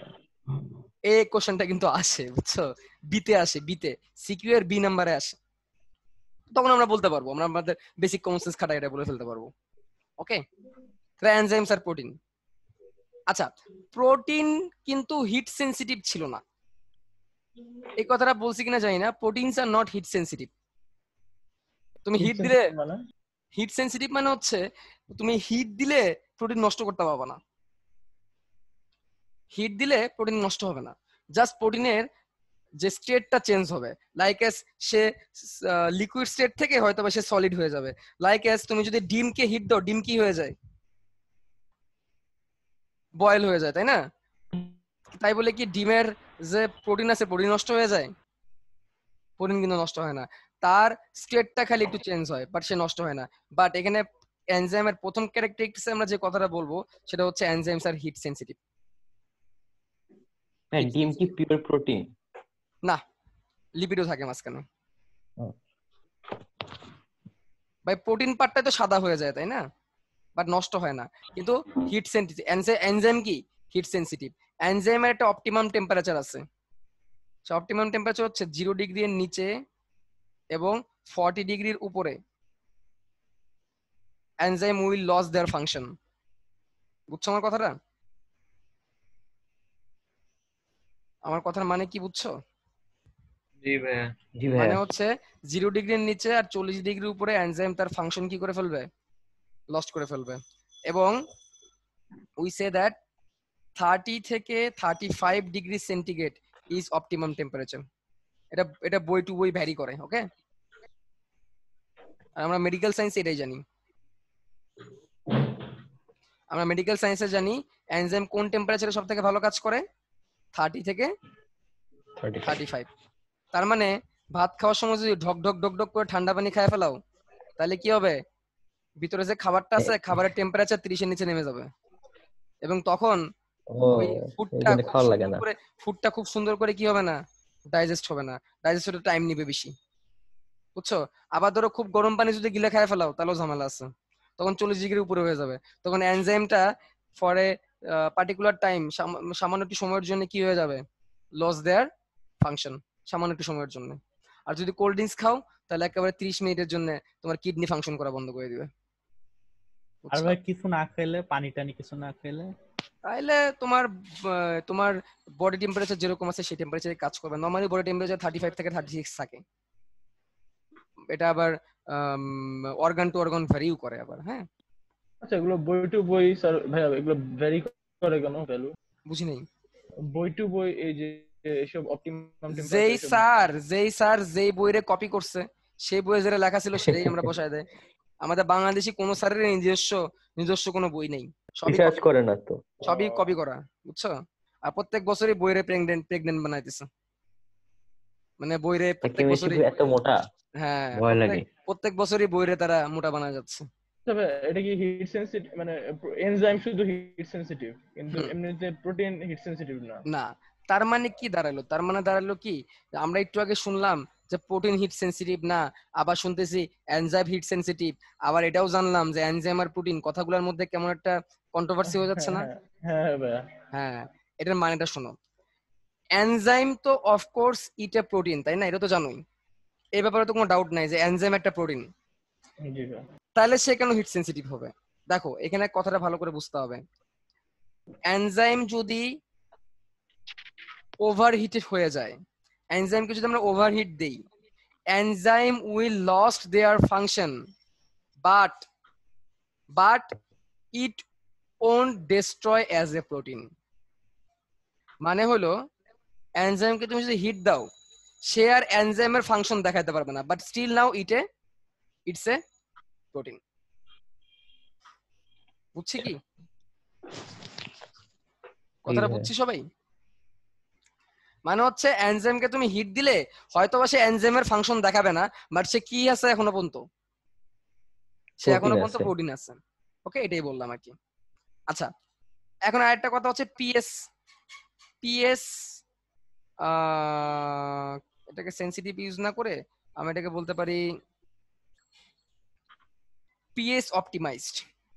এই কোশ্চেনটা কিন্তু আসে, বুঝছো? বিতে আসে, বিতে সিকিউ এর বি নাম্বারে আসে। তখন আমরা বলতে পারবো, আমরা আমাদের বেসিক কমন সেন্স খাটাই এটা বলে ফেলতে পারবো। Okay, enzymes are protein. আচ্ছা, প্রোটিন কিন্তু হিট সেনসিটিভ ছিল না, এই কথাটা বলছি কিনা জানি না। Proteins are not heat sensitive. তুমি হিট দিলে, মানে হিট সেনসিটিভ মানে হচ্ছে তুমি হিট দিলে প্রোটিন নষ্ট করতে পারবে না, হিট দিলে প্রোটিন নষ্ট হবে না, জাস্ট প্রোটিনের যে স্টেটটা চেঞ্জ হবে। Like as say liquid state থেকে হয়তো বা সে সলিড হয়ে যাবে। লাইক এস তুমি যদি ডিমকে হিট দাও, ডিম কি হয়ে যায়? বয়েল হয়ে যায়, তাই না? তাই বলে কি ডিমের যে প্রোটিন আছে প্রোটিন নষ্ট হয়ে যায়? প্রোটিন কিন্তু নষ্ট হয় না, তার স্টেটটা খালি একটু চেঞ্জ হয়, বাট সে নষ্ট হয় না। বাট এখানে এনজাইমের প্রথম ক্যারেক্টারিস্টিক্স আমরা যে কথাটা বলবো সেটা হচ্ছে এনজাইমস আর হিট সেনসিটিভ। হ্যাঁ, ডিম কি পিওর প্রোটিন? না, লিপিডও থাকে মাঝখানে। হুম। ভাই প্রোটিন পার্টটা তো সাদা হয়ে যায়, তাই না? বাট নষ্ট হয় না। কিন্তু হিট সেনসিটিভ এনজাইম কি হিট সেনসিটিভ। এনজাইমের একটা অপটিমাম টেম্পারেচার আছে, সে অপটিমাম টেম্পারেচার হচ্ছে জিরো ডিগ্রির নিচে এবং ফর্টি ডিগ্রির উপরে enzyme will loss their function. বুঝছো আমার কথাটা? আমার কথার মানে কি বুঝছো? জি ভাইয়া। জি মানে ভাইয়া। হচ্ছে জিরো ডিগ্রির নিচে আর চল্লিশ ডিগ্রির উপরে এনজাইম তার ফাংশন কি করে ফেলবে? লস্ট করে ফেলবে। এবং উই সে দ্যাট থার্টি থেকে thirty five degree centigrade is optimum temperature. এটা এটা বই টু বই ভ্যারি করে। ওকে, আর আমরা মেডিকেল সায়েন্স এটাই জানি। আমরা মেডিকেল সায়েন্সে জানি এনজাইম কোন টেম্পারেচারে সব থেকে ভালো কাজ করে? থার্টি থেকে থার্টি ফাইভ। তার মানে ভাত খাওয়ার সময় যদি ঢক ঢক ঢক ঢক করে ঠান্ডা পানি খায় ফেলাও, তাহলে কি হবে? ভিতরে যে খাবারটা আছে খাবারের টেম্পারেচার ত্রিশের নিচে নেমে যাবে, এবং তখন ও, ওই এই ফুডটা জন্য খুব খাওয়া লাগে সুন্দর না। করে ফুডটা খুব সুন্দর করে কি হবে না, ডাইজেস্ট হবে না। ডাইজেস্ট হতে টাইম নিবে বেশি, বুঝছো? আবার ধরো খুব গরম পানি যদি গিলে খায় ফেলাও, তাহলেও ঝামেলা আছে, তখন চল্লিশ ডিগ্রির উপরে হয়ে যাবে। তখন এনজাইমটা ফর এ পার্টিকুলার টাইম, সামান্য একটু সময়ের জন্য কি হয়ে যাবে? লস দেয়ার ফাংশন, সামান্য একটু সময়ের জন্য। আর যদি কোল্ড ড্রিঙ্কস খাও, তাহলে একেবারে ত্রিশ মিনিটের জন্য তোমার কিডনি ফাংশন করা বন্ধ করে দিবে। আর ভাই কিছু না খেলে, পানি টানি কিছু না খেলে? তাহলে তোমার আহ, তোমার বডি টেম্পারেচার যেরকম আছে সেই টেম্পারেচারে কাজ করবে। Normally body temperature thirty five থেকে থার্টি সিক্স থাকে। এটা আবার অর্গান টু অর্গান ভ্যারিও করে আবার। হ্যাঁ, আচ্ছা, এগুলো বই টু বই স্যার ভাইয়া এগুলো ভ্যারি করে কেন ভ্যালু? বুঝি নাই। বই টু বই এই যে এসব অপটিমাম যেই স্যার যেই স্যার যেই বইরে কপি করছে, সেই বইয়ে যেটা লেখা ছিল সেটাই আমরা বসায় দেয়। আমাদের বাংলাদেশি কোন স্যারের নিজস্ব নিজস্ব কোনো বই নেই, সবই রিসার্চ copy- করে না তো। সবই কপি করা, বুঝছো? আর প্রত্যেক বছরই বইরে প্রেগনেন্ট প্রেগনেন্ট বানাইতেছে, মানে বইরে প্রত্যেক কেমিস্ট্রি বছরই। এত মোটা, হ্যাঁ, ভয় লাগে। প্রত্যেক- প্রত্যেক বছরই বইরে তারা মোটা বানা যাচ্ছে। তবে এটা কি হিট সেনসিটিভ, মানে এনজাইম শুধু হিট সেনসিটিভ, কিন্তু হুম। এমনিতে প্রোটিন হিট সেনসিটিভ না? না, তার মানে কি দাঁড়ালো? তার মানে দাঁড়ালো কি, আমরা একটু আগে শুনলাম যে প্রোটিন হিট সেনসিটিভ না, আবার শুনতেছি এনজাইম হিট সেনসিটিভ, আবার এটাও জানলাম যে এনজাইম আর প্রোটিন কথাগুলোর মধ্যে কেমন একটা কন্ট্রোভার্সি হয়ে যাচ্ছে না? হ্যাঁ হ্যাঁ হ্যাঁ ভাইয়া। হ্যাঁ, এটার মানেটা শোনো। এনজাইম তো অফকোর্স ইট এ প্রোটিন, তাই না? এটা তো জানোই, এই ব্যাপারে তো কোনো ডাউট নাই যে এনজাইম একটা প্রোটিন। জি ভাইয়া। তাহলে সে কেন হিট সেনসিটিভ হবে? দেখো এখানে কথাটা ভালো করে বুঝতে হবে। এনজাইম যদি ওভারহিটেড হয়ে যায়, এনজাইমকে যদি আমরা ওভারহিট দেই, enzyme will lost their function, but but it won't destroy as a protein. মানে হলো এনজাইমকে তুমি যদি হিট দাও, সে আর এনজাইমের ফাংশন দেখাতে পারবে না, but still now it a it's a protein. বুঝছি কি কথাটা? বুঝছি সবাই? মানে হচ্ছে এনজাইমকে তুমি হিট দিলে হয়তো বা সে এনজাইমের ফাংশন দেখাবে না, বাট সে কি আছে এখনো পর্যন্ত? সে এখনো পর্যন্ত প্রোটিন আছে। ওকে, এটাই বললাম আর কি। আচ্ছা, এখন আরেকটা কথা হচ্ছে পিএস। পিএস এটাকে সেনসিটিভ ইউজ না করে আমি এটাকে বলতে পারি পিএস অপটিমাইজড।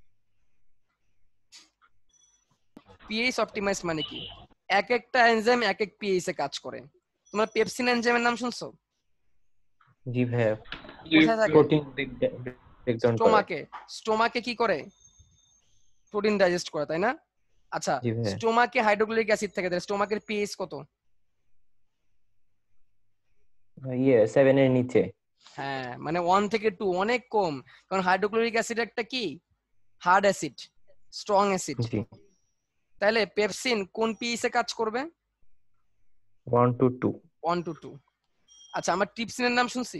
পিএস অপটিমাইজড মানে কি? এক একটা এনজাইম এক এক পিএস এ কাজ করে। তোমরা পেপসিন এনজাইমের নাম শুনছো? জি ভাইয়া। কোথায় থাকে? প্রোটিন ব্রেকডাউন করে। স্টোমাকে। স্টোমাকে কি করে? প্রোটিন ডাইজেস্ট করে, তাই না? আচ্ছা, জি ভাইয়া। স্টোমাকে হাইড্রোক্লোরিক অ্যাসিড থাকে, তাহলে স্টোমাকের পিএইচ কত? ইয়ে সেভেন এর নিচে। হ্যাঁ, মানে ওয়ান থেকে টু, অনেক কম, কারণ হাইড্রোক্লোরিক অ্যাসিড একটা কি হার্ড অ্যাসিড, স্ট্রং অ্যাসিড। জি তাহলে পেপসিন কোন পিএইচ এ কাজ করবে? One two two. One two two. আচ্ছা, আমরা ট্রিপসিনের নাম শুনছি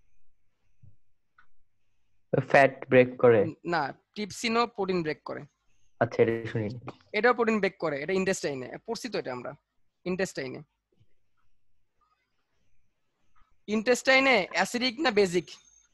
ফ্যাট ব্রেক করে। না? ট্রিপসিনও প্রোটিন ব্রেক করে। আচ্ছা এটা শুনি। এটাও প্রোটিন ব্রেক করে, এটা ইন্টেস্টাইনে পড়ছি তো, এটা আমরা ইন্টেস্টাইনে। ইন্টেস্টাইনে অ্যাসিডিক না বেসিক?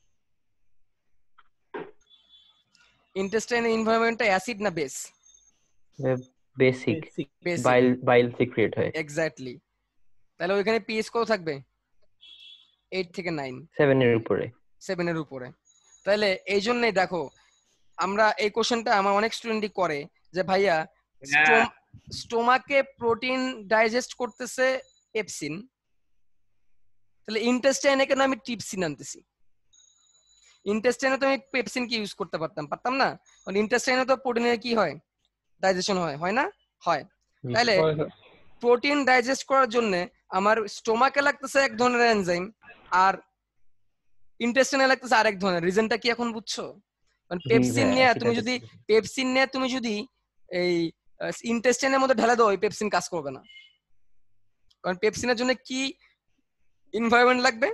ইন্টেস্টাইনের এনভায়রনমেন্টটা অ্যাসিড না base? Basic. Basic, bile bile secret হয়। এক্স্যাক্টলি। তাহলে ওইখানে পিএইচ কত থাকবে? এইট থেকে নাইন, সেভেন এর উপরে। সেভেন এর উপরে। তাহলে এই জন্যই দেখো, আমরা এই কোশ্চেনটা আমার অনেক স্টুডেন্টই করে যে ভাইয়া স্টোমাকে প্রোটিন ডাইজেস্ট করতেছে পেপসিন, তাহলে ইন্টেস্টাইনে কেন আমি ট্রিপসিন আনতেছি? ইন্টেস্টাইনে তো আমি পেপসিন কি ইউজ করতে পারতাম, পারতাম না? কারণ ইন্টেস্টাইনে তো প্রোটিনের কি হয়, ডাইজেশন হয়, হয় না? হয়। তাহলে প্রোটিন ডাইজেস্ট করার জন্য আমার স্টোমাকে লাগতেছে এক ধরনের এনজাইম, আর ইন্টেস্টাইনে লাগতেছে আরেক ধরনের। রিজনটা কি এখন বুঝছো? কারণ পেপসিন নিয়ে তুমি যদি পেপসিন নিয়ে তুমি যদি এই ইন্টেস্টাইনের মধ্যে ঢেলে দাও, ওই পেপসিন কাজ করবে না। কারণ পেপসিনের জন্য কি এনভায়রনমেন্ট লাগবে?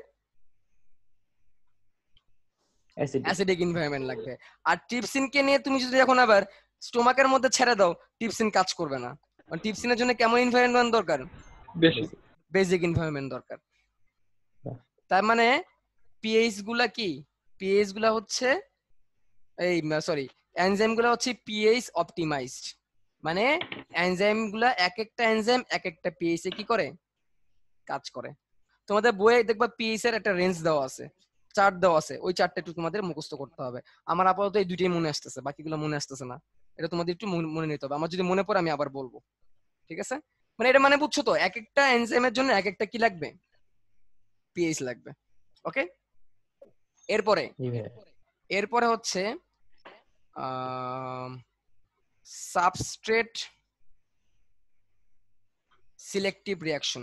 অ্যাসিডিক এনভায়রনমেন্ট লাগবে। আর ট্রিপসিনকে নিয়ে তুমি যদি এখন আবার স্টোমাকের মধ্যে ছেড়ে দাও, ট্রিপসিন কাজ করবে না। কারণ ট্রিপসিনের জন্য কেমন এনভায়রনমেন্ট দরকার? বেসিক। বেসিক এনভায়রনমেন্ট দরকার। তার মানে পিএইচ গুলা কি? পিএইচ গুলা হচ্ছে এই সরি এনজাইম গুলা হচ্ছে পিএইচ অপটিমাইজড। মানে এনজাইম গুলা এক একটা এনজাইম এক একটা পিএইচ এ কি করে, কাজ করে। তোমাদের বইয়ে দেখবা পিএইচ এর একটা রেঞ্জ দেওয়া আছে, চার্ট দেওয়া আছে, ওই চার্টটা একটু তোমাদের মুখস্থ করতে হবে। আমার আপাতত এই দুইটাই মনে আসতেছে, বাকিগুলো মনে আসতেছে না। এটা তোমাদের একটু মনে নিতে হবে, আমার যদি মনে পড়ে আমি আবার বলবো, ঠিক আছে? মানে এটা মানে বুঝছো তো, এক একটা এনজাইমের জন্য এক একটা কি লাগবে, পিএইচ লাগবে। ওকে, এরপরে এরপরে হচ্ছে substrate selective reaction.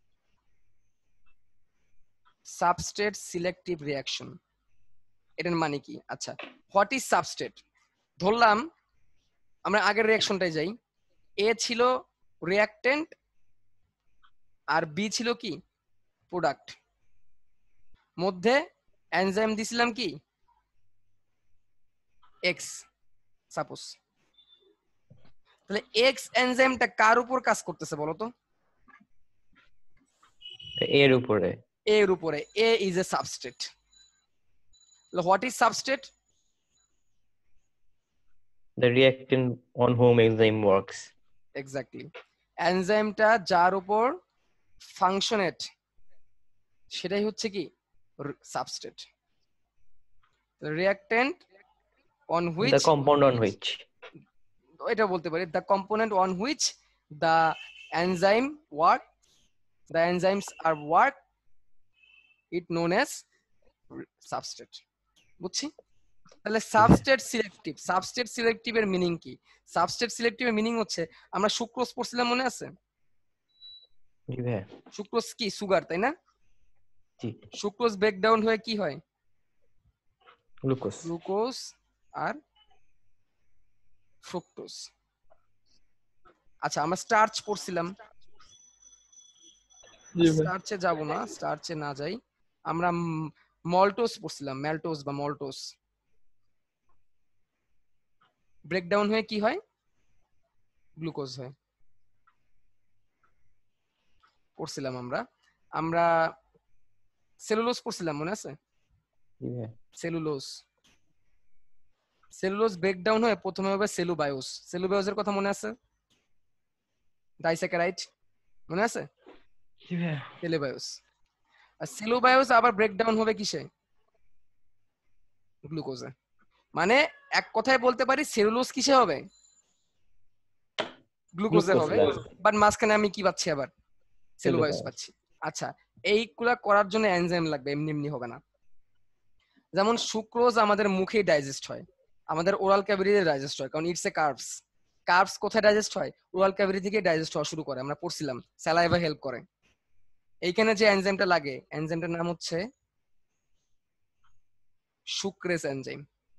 Substrate selective reaction এটার মানে কি? আচ্ছা, হোয়াট ইজ সাবস্ট্রেট? ধরলাম আমরা আগের রিঅ্যাকশনটাই যাই, এ ছিল রিঅ্যাকটেন্ট আর বি ছিল কি প্রোডাক্ট, মধ্যে এনজাইম দিছিলাম কি এক্স সাপোজ। তাহলে এক্স এনজাইমটা কার উপর কাজ করতেছে বলো তো? এর উপরে। এর উপরে। A is a substrate. What is substrate? The reactant on whom enzyme works. Exactly. এনজাইমটা যার উপর ফাংশনেট সেটাই হচ্ছে কি substrate. Reactant on which The compound on which. এটা বলতে পারি the component on which the enzyme work, the enzymes are work, it known as substrate. বুঝছি? তাহলে সাবস্ট্রেট সিলেক্টিভ, সাবস্ট্রেট সিলেক্টিভ এর মিনিং কি? সাবস্ট্রেট সিলেক্টিভ এর মিনিং হচ্ছে, আমরা সুক্রোজ পড়ছিলাম মনে আছে? জি ভাই। সুক্রোজ কি সুগার, তাই না? জি। সুক্রোজ ব্রেকডাউন হয়ে কি হয়? গ্লুকোজ। গ্লুকোজ আর ফ্রুক্টোজ। আচ্ছা, আমরা স্টার্চ পড়ছিলাম, স্টার্চে যাব না, স্টার্চে না যাই, আমরা মল্টোজ পড়ছিলাম, ম্যালটোজ বা মল্টোজ। ব্রেকডাউন হয়ে কি হয়? গ্লুকোজ হয়, পড়ছিলাম আমরা। আমরা সেলুলোজ পড়ছিলাম মনে আছে? সেলুলোজ। সেলুলোজ ব্রেকডাউন হয়ে প্রথমে হবে সেলুবায়োস। সেলুবায়োসের কথা মনে আছে? ডাইস্যাকারাইড মনে আছে? সেলুবায়োস। আর সেলুবায়োস আবার ব্রেকডাউন হবে কিসে? গ্লুকোজে। মানে এক কথায় বলতে পারি সেলুলোজ কিসে হবে? গ্লুকোজে হবে। বাট মাঝখানে আমি কি পাচ্ছি আবার? সেলুবায়োস পাচ্ছি। আচ্ছা, এইগুলা করার জন্য এনজাইম লাগবে, এমনি এমনি হবে না। যেমন সুক্রোজ আমাদের মুখেই ডাইজেস্ট হয়, আমাদের ওরাল ক্যাভিটিতে ডাইজেস্ট হয়, কারণ ইটস এ কার্বস। কার্বস কোথায় ডাইজেস্ট হয়? ওরাল ক্যাভিটি থেকে ডাইজেস্ট হওয়া শুরু করে, আমরা পড়ছিলাম স্যালাইভা হেল্প করে। এইখানে যে এনজাইমটা লাগে, এনজাইমটার নাম হচ্ছে সুক্রেস এনজাইম।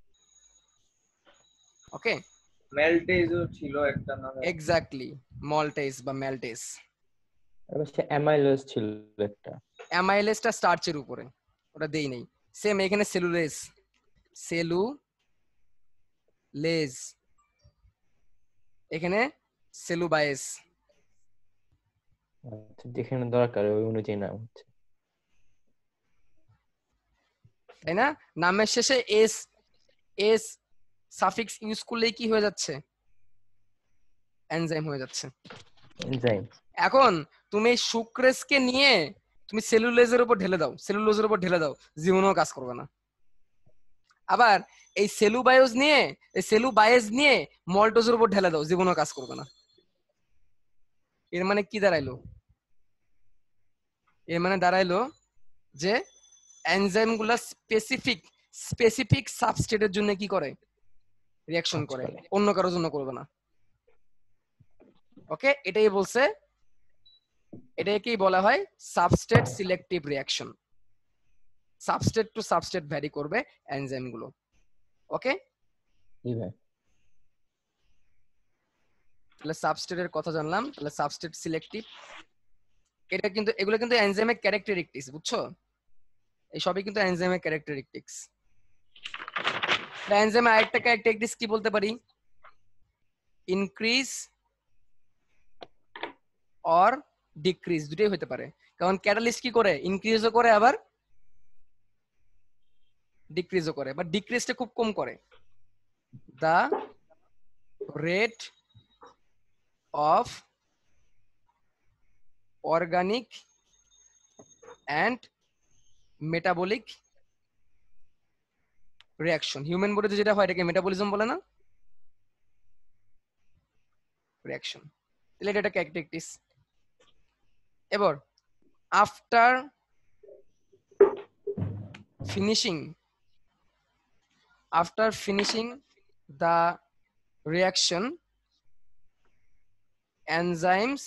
ওকে, মেল্টেজও ছিল একটা নাম। এক্স্যাক্টলি, মল্টেজ বা ম্যালটেজ। আর হচ্ছে অ্যামাইলোজ ছিল একটা। অ্যামাইলেজটা স্টার্চের উপরে, ওটা দেই নাই। সেম এখানে সেলুলেজ, সেলুলেজ, এখানে সেলুবায়েস। আচ্ছা, যেখানে দরকার ওই অনুযায়ী নাম হচ্ছে, তাই না? নামের শেষে এস এস সাফিক্স ইউজ করলেই কি হয়ে যাচ্ছে? এনজাইম হয়ে যাচ্ছে। এনজাইম। এখন তুমি এই সুক্রেসকে নিয়ে তুমি সেলুলোজের উপর ঢেলে দাও, সেলুলোজের উপর ঢেলে দাও, জীবনেও কাজ করবে না। আবার এই সেলুবায়োজ নিয়ে, এই সেলুবায়েজ নিয়ে মল্টোজের উপর ঢেলে দাও, জীবনেও কাজ করবে না। এর মানে কি দাঁড়াইলো? এর মানে দাঁড়াইলো যে এনজাইম গুলা স্পেসিফিক স্পেসিফিক সাবস্ট্রেটের জন্য কি করে? রিঅ্যাকশন করে, অন্য কারোর জন্য করবে না। ওকে, এটাই বলছে, এটাকেই বলা হয় substrate selective reaction. Substrate to substrate vary করবে এনজাইম গুলো। ওকে, তাহলে সাবস্ট্রেটের কথা জানলাম। তাহলে সাবস্ট্রেট সিলেক্টিভ, এটা কিন্তু এগুলো কিন্তু এনজাইমের ক্যারেক্টারিস্টিক্স, বুঝছো? এই সবই কিন্তু এনজাইমের ক্যারেক্টারিস্টিক্স। এনজাইমের আরেকটা ক্যারেক্টারিস্টিক্স কি বলতে পারি? ইনক্রিজ অর ডিক্রিজ, দুটোই হতে পারে। কারণ ক্যাটালিস্ট কি করে? ইনক্রিজও করে আবার ডিক্রিজও করে, বাট ডিক্রিজটা খুব কম করে। The rate of organic and metabolic reaction, human বডিতে যেটা হয় এটাকে মেটাবলিজম বলে না, রিঅ্যাকশন। তাহলে এটা একটা ক্যারেক্টারিস্টিক্স। এবার after finishing after finishing the reaction, enzymes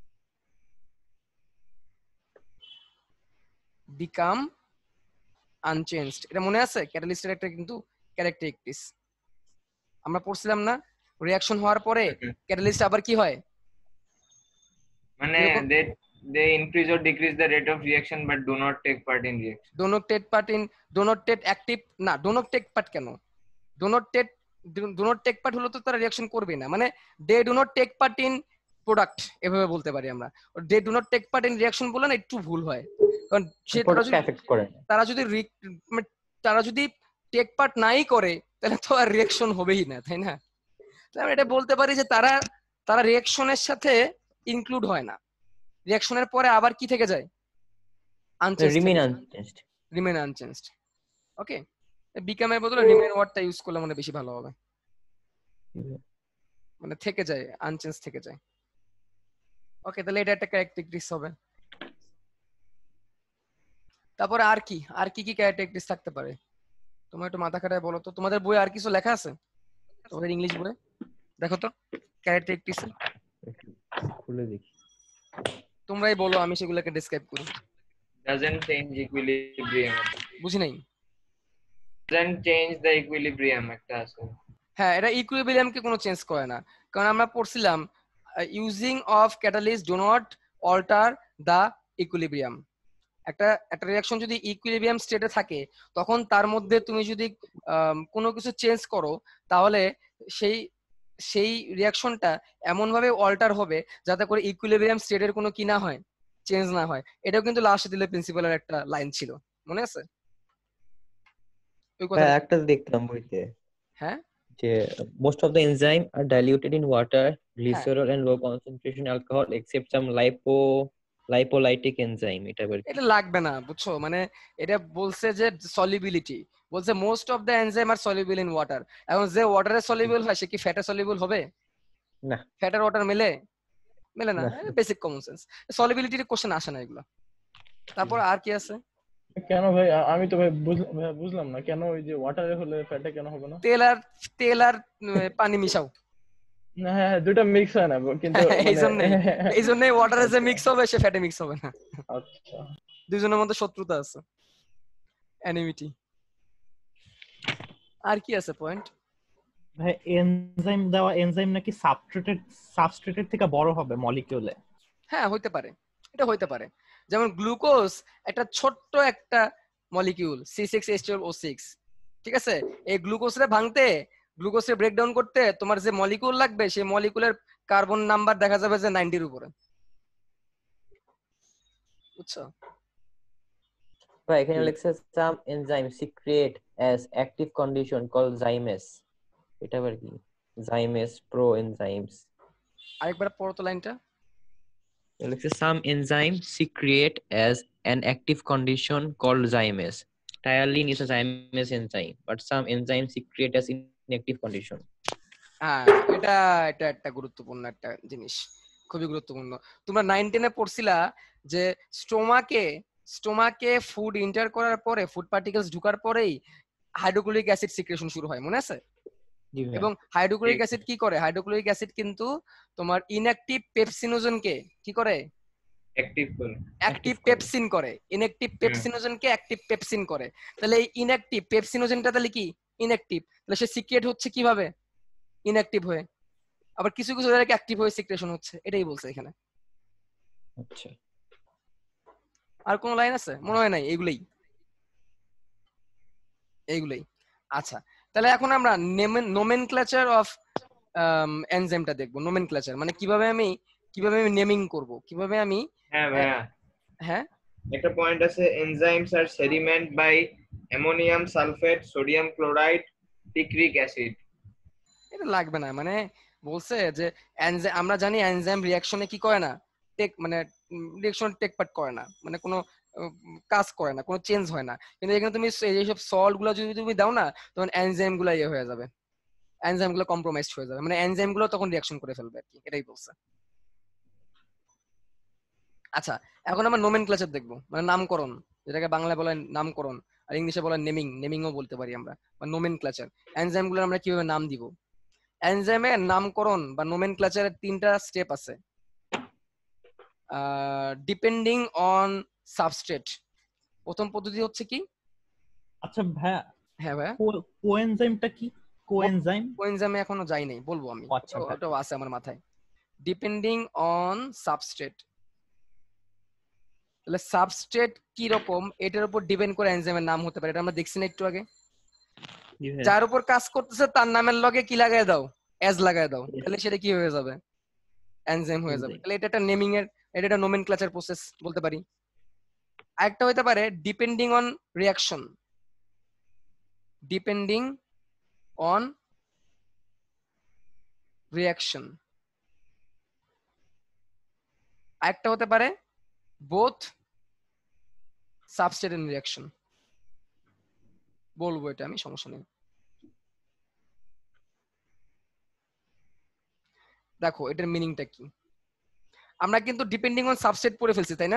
become unchanged। এটা মনে আছে? ক্যাটালিস্টের একটা কিন্তু ক্যারেক্টারিস্টিক্স আমরা পড়ছিলাম না? রিঅ্যাকশন হওয়ার পরে ক্যাটালিস্ট আবার কি হয়? মানে they they increase or decrease the rate of reaction but do not take part in reaction. do not take part in do not take active না, do not take part কেন? do not take do not take part হলো তো তারা reaction করবে না, মানে they do not take part in product, এভাবে বলতে পারি আমরা। they do not take part in reaction বলে না, একটু ভুল হয়। কারণ সে তারা যদি তারা যদি টেক পার্ট নাই করে তাহলে তো আর রিঅ্যাকশন হবেই না, তাই না? তাহলে আমরা এটা বলতে পারি যে তারা তারা রিঅ্যাকশনের সাথে ইনক্লুড হয় না, রিঅ্যাকশনের পরে আবার কি থেকে যায়? Unchanged, remain unchanged, remain unchanged. Okay, become এর বদলে রিমেইন ওয়ার্ডটা ইউজ করলে মানে বেশি ভালো হবে, মানে থেকে যায়, আনচেঞ্জ থেকে যায়। ওকে, তাহলে এটা একটা ক্যারেক্টারিস্টিক্স হবে। তারপরে আর কি আর কি কি ক্যারেক্টারিস্টিক্স থাকতে পারে? তোমরা একটু মাথা খাটায় বলো তো। তোমাদের বইয়ে আর কিছু লেখা আছে? তোমাদের ইংলিশ বইয়ে দেখো তো ক্যারেক্টারিস্টিক্স খুলে দেখি। তোমরাই বলো, আমি সেগুলোকে ডেসক্রাইব করি। Doesn't change equilibrium. বুঝি নাই। Doesn't change the equilibrium একটা আছে। হ্যাঁ, এটা ইকুইলিব্রিয়ামকে কোনো চেঞ্জ করে না, কারণ আমরা পড়ছিলাম using of catalyst do not alter the equilibrium. একটা একটা রিঅ্যাকশন যদি ইকুইলিব্রিয়াম স্টেটে থাকে তখন তার মধ্যে তুমি যদি কোনো কিছু চেঞ্জ করো তাহলে সেই সেই রিঅ্যাকশনটা এমন ভাবে অল্টার হবে যাতে করে ইকুইলিব্রিয়াম স্টেটের কোনো কি না হয়, চেঞ্জ না হয়। এটাও কিন্তু লাস্টে দিলে প্রিন্সিপালের একটা লাইন ছিল, মনে আছে? ওই কথা একটা দেখলাম বইতে, হ্যাঁ, যে most of the enzyme are diluted in water, glycerol and low concentration alcohol except some lipo lipolytic enzyme। এটা এটা লাগবে না, বুঝছো? মানে এটা বলছে যে সলিবিলিটি, বলছে most of the enzyme are soluble in water. এখন যে ওয়াটারে সলিবল হয় সে কি ফ্যাটে সলিবল হবে? না, ফ্যাট আর ওয়াটার মেলে মেলে না, বেসিক কমন সেন্স। সলিবিলিটির কোশ্চেন আসে না এগুলো। তারপর আর কি আছে? কেন ভাই আ- আমি তো ভাই বুঝ- ভাই বুঝলাম না কেন ওই যে ওয়াটারে হলে ফ্যাটে কেন হবে না? তেল আর তেল আর উম, পানি মিশাও। না হ্যাঁ হ্যাঁ, দুইটা মিক্স হয় না কিন্তু এই মানে জন্যই এই জন্যই ওয়াটারে যে আচ্ছা মিক্স হবে সে ফ্যাটে মিক্স হবে না। আচ্ছা দুজনের মধ্যে শত্রুতা আছে, এনিমিটি। আর কি আছে পয়েন্ট? ভাই এনজাইম দেওয়া এনজাইম নাকি সাবস্ট্রেটের সাবস্ট্রেটের থেকে বড় হবে মলিকিউলে। হ্যাঁ হইতে পারে, এটা হইতে পারে। যেমন গ্লুকোজ একটা ছোট্ট একটা molecule C six H twelve O six, ঠিক আছে? এই গ্লুকোজরে ভাঙতে, গ্লুকোজে ব্রেকডাউন করতে তোমার যে মলিকিউল লাগবে সেই মলিকিউলের কার্বন নাম্বার দেখা যাবে যে নাইনটির উপরে, বুঝছো? বা এখানে লেখছে some enzyme secrete as active condition called zymes, এটা আবার কি? zymes proenzymes, আরেকবার পড়ো তো লাইনটা। এটা লেখছে some enzyme secrete as an active condition called zymes. Tyroline is a zymes enzyme but some enzymes secrete as inactive condition. হ্যাঁ এটা এটা একটা গুরুত্বপূর্ণ একটা জিনিস, খুবই গুরুত্বপূর্ণ। তোমরা নাইন টেনে পড়ছিলা যে স্টোমাকে স্টোমাকে ফুড ইন্টার করার পরে, ফুড পার্টিকেলস ঢোকার পরেই হাইড্রোক্লোরিক অ্যাসিড সিক্রেশন শুরু হয়, মনে আছে? জি ভাইয়া। এবং হাইড্রোক্লোরিক অ্যাসিড কি করে? হাইড্রোক্লোরিক অ্যাসিড কিন্তু তোমার ইনঅ্যাক্টিভ পেপসিনোজেনকে কি করে? অ্যাক্টিভ করে। অ্যাক্টিভ পেপসিন করে। ইনঅ্যাক্টিভ পেপসিনোজেনকে অ্যাক্টিভ পেপসিন করে। তাহলে এই ইনঅ্যাক্টিভ পেপসিনোজেনটা তাহলে কি? ইনঅ্যাক্টিভ। তাহলে সে সিক্রেট হচ্ছে কিভাবে? ইনঅ্যাক্টিভ হয়ে। আবার কিছু কিছু জায়গায় অ্যাক্টিভ হয়ে সিক্রেশন হচ্ছে, এটাই বলছে এখানে। আচ্ছা আর কোন লাইন আছে? মনে হয় নাই, এইগুলাই এইগুলাই আচ্ছা, তাহলে এখন আমরা নোমেনক্লেচার অফ এনজাইমটা দেখবো। নোমেনক্লেচার মানে কিভাবে আমি কিভাবে আমি নেমিং করব, কিভাবে আমি হ্যাঁ ভাইয়া, হ্যাঁ একটা পয়েন্ট আছে, enzymes are sediment by ammonium sulphate, sodium chloride, picric acid. এটা লাগবে না, মানে বলছে যে এনজাইম, আমরা জানি এনজাইম রিঅ্যাকশনে কি করে না, টেক মানে রিঅ্যাকশন টেক পার্ট করে না, মানে কোনো উম, কাজ করে না, কোনো চেঞ্জ হয় না। কিন্তু এখানে তুমি এইসব সল্ট গুলো যদি তুমি দাও না, তখন এনজাইম গুলো ইয়ে হয়ে যাবে, এনজাইম গুলো কম্প্রোমাইজড হয়ে যাবে, মানে এনজাইম গুলো তখন রিঅ্যাকশন করে ফেলবে আর কি, এটাই বলছে। আচ্ছা, এখন আমরা নোমেনক্লেচার দেখবো, মানে নামকরণ, যেটাকে বাংলায় বলে নামকরণ আর ইংলিশে বলে নেমিং, নেমিংও বলতে পারি আমরা, বা নোমেনক্লেচার। এনজাইম গুলো আমরা কিভাবে নাম দিব? এনজাইমের নামকরণ বা নোমেনক্লেচারের তিনটা স্টেপ আছে, ডিপেন্ডিং অন সাবস্ট্রেট। প্রথম পদ্ধতি হচ্ছে কি? আচ্ছা ভাইয়া, হ্যাঁ ভাইয়া, কোএনজাইমটা কি? কোএনজাইম কোএনজাইমে এখনো যাই নাই, বলবো আমি, আচ্ছা ওটা- ওটাও আছে আমার মাথায়। ডিপেন্ডিং অন সাবস্ট্রেট, তাহলে সাবস্ট্রেট কি রকম এটার উপর ডিপেন্ড করে এনজাইমের নাম হতে পারে, এটা আমরা দেখছি না একটু আগে। জি ভাইয়া। যার উপর কাজ করতেছে তার নামের লগে কি লাগাই দাও? এজ লাগাই দাও, তাহলে সেটা কি হয়ে যাবে? এনজাইম হয়ে যাবে। Enzyme. তাহলে এটা একটা নেমিং এর, এটা একটা নোমেনক্লেচার প্রসেস বলতে পারি। আরেকটা হতে পারে depending on reaction, depending on reaction. আরেকটা হতে পারে বোথ সাবস্ট্রেট এন্ড রিঅ্যাকশন, বলবো এটা আমি, সমস্যা নেই। দেখো এটার মিনিংটা কি, আমরা কিন্তু ডিপেন্ডিং অন সাবস্ট্রেট পড়ে ফেলছি, তাই না?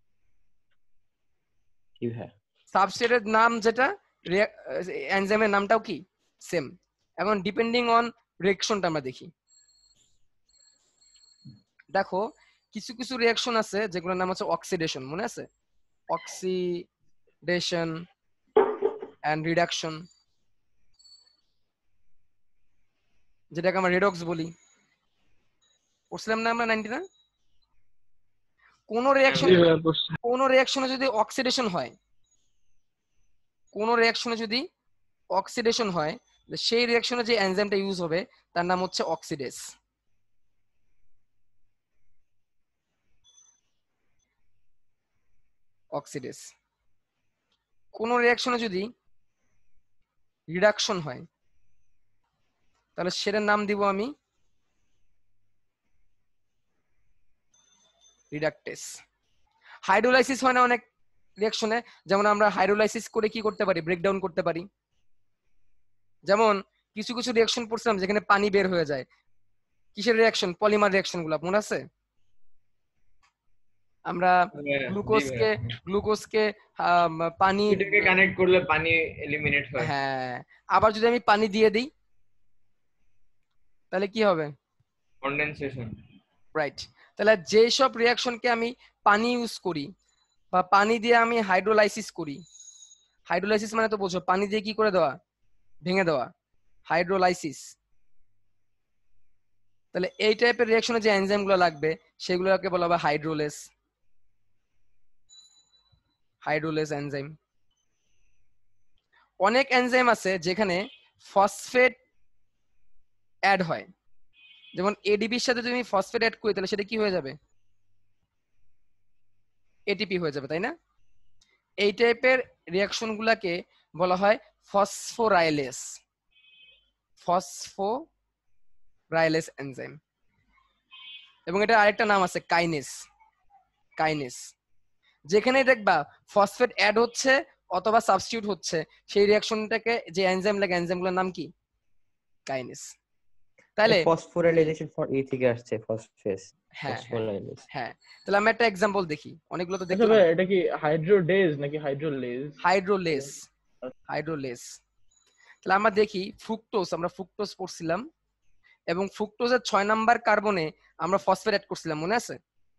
জি ভাইয়া। সাবস্ট্রেটের নাম যেটা, এনজাইমের নামটাও কি সেম। এখন ডিপেন্ডিং অন রিঅ্যাকশনটা আমরা দেখি। দেখো কিছু কিছু রিঅ্যাকশন আছে যেগুলোর নাম হচ্ছে অক্সিডেশন, মনে আছে? অক্সিডেশন এন্ড রিডাকশন, যেটাকে আমরা রেডক্স বলি, পড়ছিলাম না আমরা নাইনটি না? কোন রিঅ্যাকশন, কোন রিঅ্যাকশনে যদি অক্সিডেশন হয়, কোন রিঅ্যাকশনে যদি অক্সিডেশন হয়, সেই রিঅ্যাকশনে যে এনজাইমটা ইউজ হবে তার নাম হচ্ছে অক্সিডেজ। অক্সিডেজ। কোন রিঅ্যাকশনে যদি রিডাকশন হয় তাহলে সেটার নাম দিব আমি রিডাকটেস। হাইড্রোলাইসিস হয় না অনেক রিঅ্যাকশনে, যেমন আমরা হাইড্রোলাইসিস করে কি করতে পারি? ব্রেকডাউন করতে পারি। যেমন কিছু কিছু রিঅ্যাকশন পড়ছিলাম যেখানে পানি বের হয়ে যায়, কিসের রিঅ্যাকশন? পলিমার রিঅ্যাকশন গুলো মনে আছে? আমরা হ্যাঁ, গ্লুকোজকে জি ভাইয়া। গ্লুকোজকে আম, পানি এটাকে কানেক্ট করলে পানি এলিমিনেট হয়। হ্যাঁ আবার যদি আমি পানি দিয়ে দিই তাহলে কি হবে? কনডেনসেশন। রাইট। তাহলে যেসব রিয়াকশনকে আমি পানি ইউজ করি বা পানি দিয়ে আমি হাইড্রোলাইসিস করি, হাইড্রোলাইসিস মানে তো বোঝো পানি দিয়ে কি করে দেওয়া, ভেঙে দেওয়া, হাইড্রোলাইসিস। তাহলে এই টাইপের রিয়াকশনে যে এনজাইমগুলো লাগবে সেগুলোকে বলা হবে হাইড্রোলেস, হাইড্রোলেস এনজাইম। অনেক এনজাইম আছে যেখানে ফসফেট অ্যাড হয়, যেমন এডিপির সাথে তুমি ফসফেট অ্যাড করি তাহলে সেটা কি হয়ে যাবে? এটিপি হয়ে যাবে, তাই না? এই টাইপের রিয়াকশন গুলাকে বলা হয় ফসফোরাইলেস, ফসফোরাইলেস এনজাইম। এবং এটা আরেকটা নাম আছে কাইনেস, কাইনেস। যেখানে দেখবা ফসফেট অ্যাড হচ্ছে অথবা সাবস্টিটিউট হচ্ছে সেই রিয়াকশনটাকে যে এনজাইম লাগে এনজাইমগুলোর নাম কি? কাইনেস। তাহলে ফসফোরাইলেশন ফর ই থেকে আসছে ফসফেস। হ্যাঁ ফসফোরাইলেস। হ্যাঁ তাহলে আমরা একটা এক্সাম্পল দেখি, অনেকগুলো তো আচ্ছা দেখলাম। ভাই এটা কি হাইড্রোডেজ নাকি হাইড্রোলেজ? হাইড্রোলেস, হাইড্রোলেস। তাহলে আমরা দেখি ফ্রুক্টোজ, আমরা ফ্রুক্টোজ পড়ছিলাম এবং ফ্রুক্টোজের ছয় নাম্বার কার্বনে আমরা ফসফেট অ্যাড করছিলাম, মনে আছে?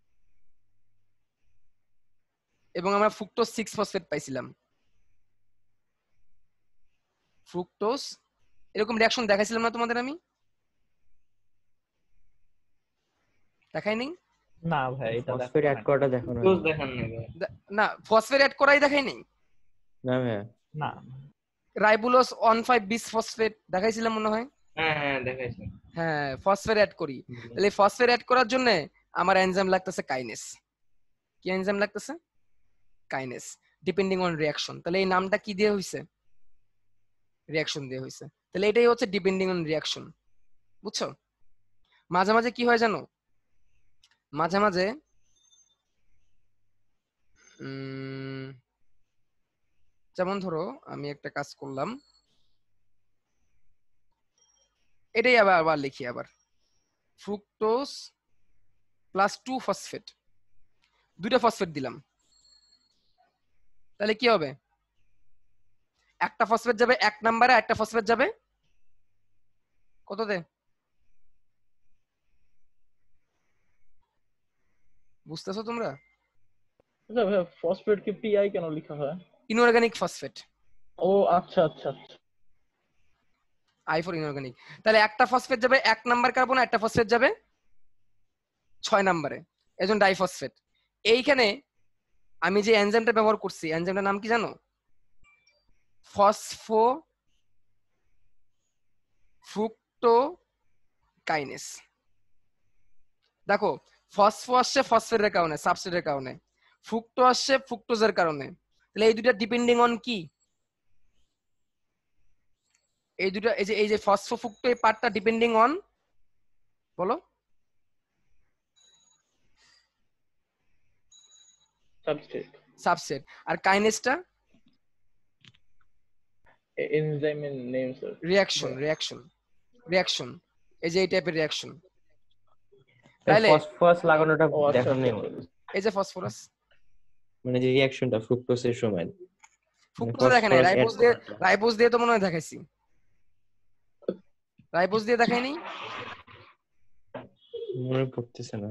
এবং আমরা ফ্রুক্টোজ সিক্স ফসফেট পাইছিলাম। ফ্রুক্টোজ এরকম রিয়াকশন দেখাইছিলাম না তোমাদের? আমি দেখাই নাই না ভাই এটা ফসফেট অ্যাড করাটা দেখো না। ডোজ দেখান না ভাই। না, ফসফেট অ্যাড করাই দেখাই নাই। না ভাই না ribulose one five bisphosphate দেখাইছিলাম মনে হয়। হ্যাঁ হ্যাঁ দেখাইছে। হ্যাঁ ফসফেট অ্যাড করি, তাহলে ফসফেট অ্যাড করার জন্য আমার এনজাইম লাগতেছে কাইনেস। কি এনজাইম লাগতেছে? Kinase, depending on reaction. তাহলে এই নামটা কি দিয়ে হইছে? রিয়াকশন দিয়ে হইছে। তাহলে এটাই হচ্ছে ডিপেন্ডিং অন রিয়াকশন, বুঝছো? মাঝে মাঝে কি হয় জানো, মাঝে মাঝে উম যেমন ধরো আমি একটা কাজ করলাম, এটাই আবার আবার লিখি, আবার ফ্রুক্টোজ প্লাস টু ফসফেট, দুইটা ফসফেট দিলাম, তাহলে কি হবে? একটা ফসফেট যাবে এক নাম্বারে, একটা ফসফেট যাবে কততে? বুঝতেছো তোমরা? আচ্ছা ভাই ফসফেট কি পিআই কেন লেখা হয়? ইনঅর্গানিক ফসফেট, ও আচ্ছা আচ্ছা আচ্ছা। I for inorganic. তাহলে একটা ফসফেট যাবে এক নাম্বার কার্বনে, একটা ফসফেট যাবে ছয় নাম্বারে, এজন্য ডাইফসফেট। এইখানে আমি যে এনজাইমটা ব্যবহার করছি এনজাইমটার নাম কি জানো? ফসফো ফ্রুক্টোকাইনেস। দেখো ফসফো আসছে ফসফেটের কারণে, সাবস্ট্রেটের কারণে, ফ্রুক্টো আসছে ফ্রুক্টোজের কারণে। তাহলে এই দুটো ডিপেন্ডিং অন কি? এই দুটো এই যে এই যে ফসফো ফ্রুক্টো এই পার্টটা ডিপেন্ডিং অন, বলো? সাবস্ট্রেট। সাবস্ট্রেট। আর কাইনেসটা এনজাইম এর name sir. Reaction, reaction, reaction. এই যে এই টাইপের রিঅ্যাকশন। তাহলে ফসফরাস লাগানোটা ও আচ্ছা দেখো না, এই যে ফসফরাস মানে যে রিঅ্যাকশনটা ফ্রুক্টোজের সময় ফ্রুক্টোজ দেখেন, রাইবোজ দিয়ে রাইবোজ দিয়ে তো মনে হয় দেখাইছি, রাইবোজ দিয়ে দেখাইনি? মনে পড়তেছে না।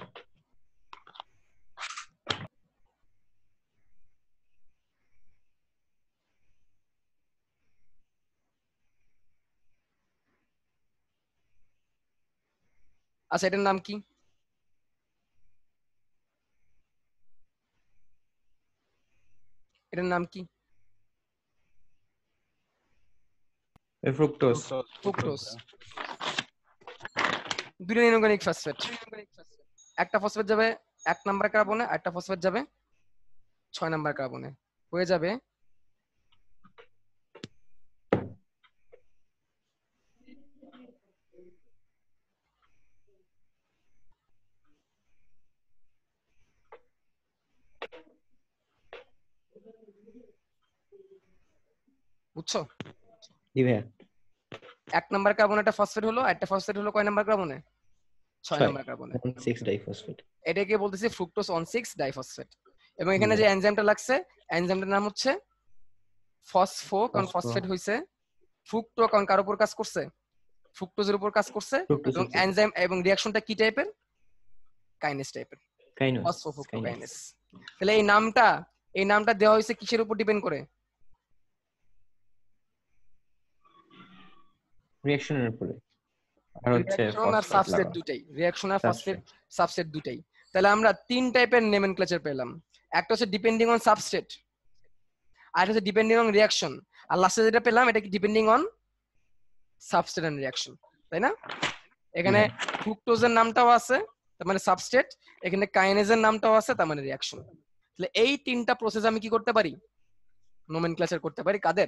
আচ্ছা এটার নাম কি? এটার নাম কি? ফ্রুক্টোজ। ফ্রুক্টোজ দুটো ইনঅর্গানিক ফসফেট, একটা ফসফেট যাবে এক নাম্বার কার্বনে, একটা ফসফেট যাবে ছয় নাম্বার কার্বনে, হয়ে যাবে বুঝছো? জি ভাই। এক নাম্বার কার্বনে একটা ফসফেট হলো, একটা ফসফেট হলো কয় নাম্বার কার্বনে? ছয় ছয়। নম্বর কার্বনে। Six diphosphate. এটাকে বলতেছি ফ্রুক্টোজ অন সিক্স ডাইফসফেট। এবং এখানে যে এনজাইমটা লাগছে এনজাইমটার নাম হচ্ছে ফসফো, কারণ ফসফেট হইছে ফ্রুক্টো, কারণ কার উপর কাজ করছে, ফ্রুক্টোজের উপর কাজ করছে। এবং এনজাইম এবং রিঅ্যাকশনটা কি টাইপের, কাইনেস টাইপের, কাইনেস ফসফোফ্রুক্টোকাইনেস। তাহলে এই নামটা এই নামটা দেওয়া হয়েছে কিসের উপর ডিপেন্ড করে, রিঅ্যাকশনের উপরে আর হচ্ছে রিঅ্যাকশন আর সাবস্ট্রেট দুটাই, রিঅ্যাকশন আর ফসফেট সাবস্ট্রেট দুটাই। তাহলে আমরা তিন টাইপের নোমেনক্লেচার পেলাম, একটা হচ্ছে ডিপেন্ডিং অন সাবস্ট্রেট, আর হচ্ছে ডিপেন্ডিং অন রিঅ্যাকশন, আর লাস্টে যেটা পেলাম এটা কি depending on substrate and reaction, তাই না? এখানে ফ্রুক্টোজের নামটাও আছে তার মানে সাবস্ট্রেট, এখানে কাইনেজের নামটাও আছে তার মানে রিঅ্যাকশন। তাহলে এই তিনটা প্রসেস আমি কি করতে পারি, নোমেনক্লেচার করতে পারি, কাদের,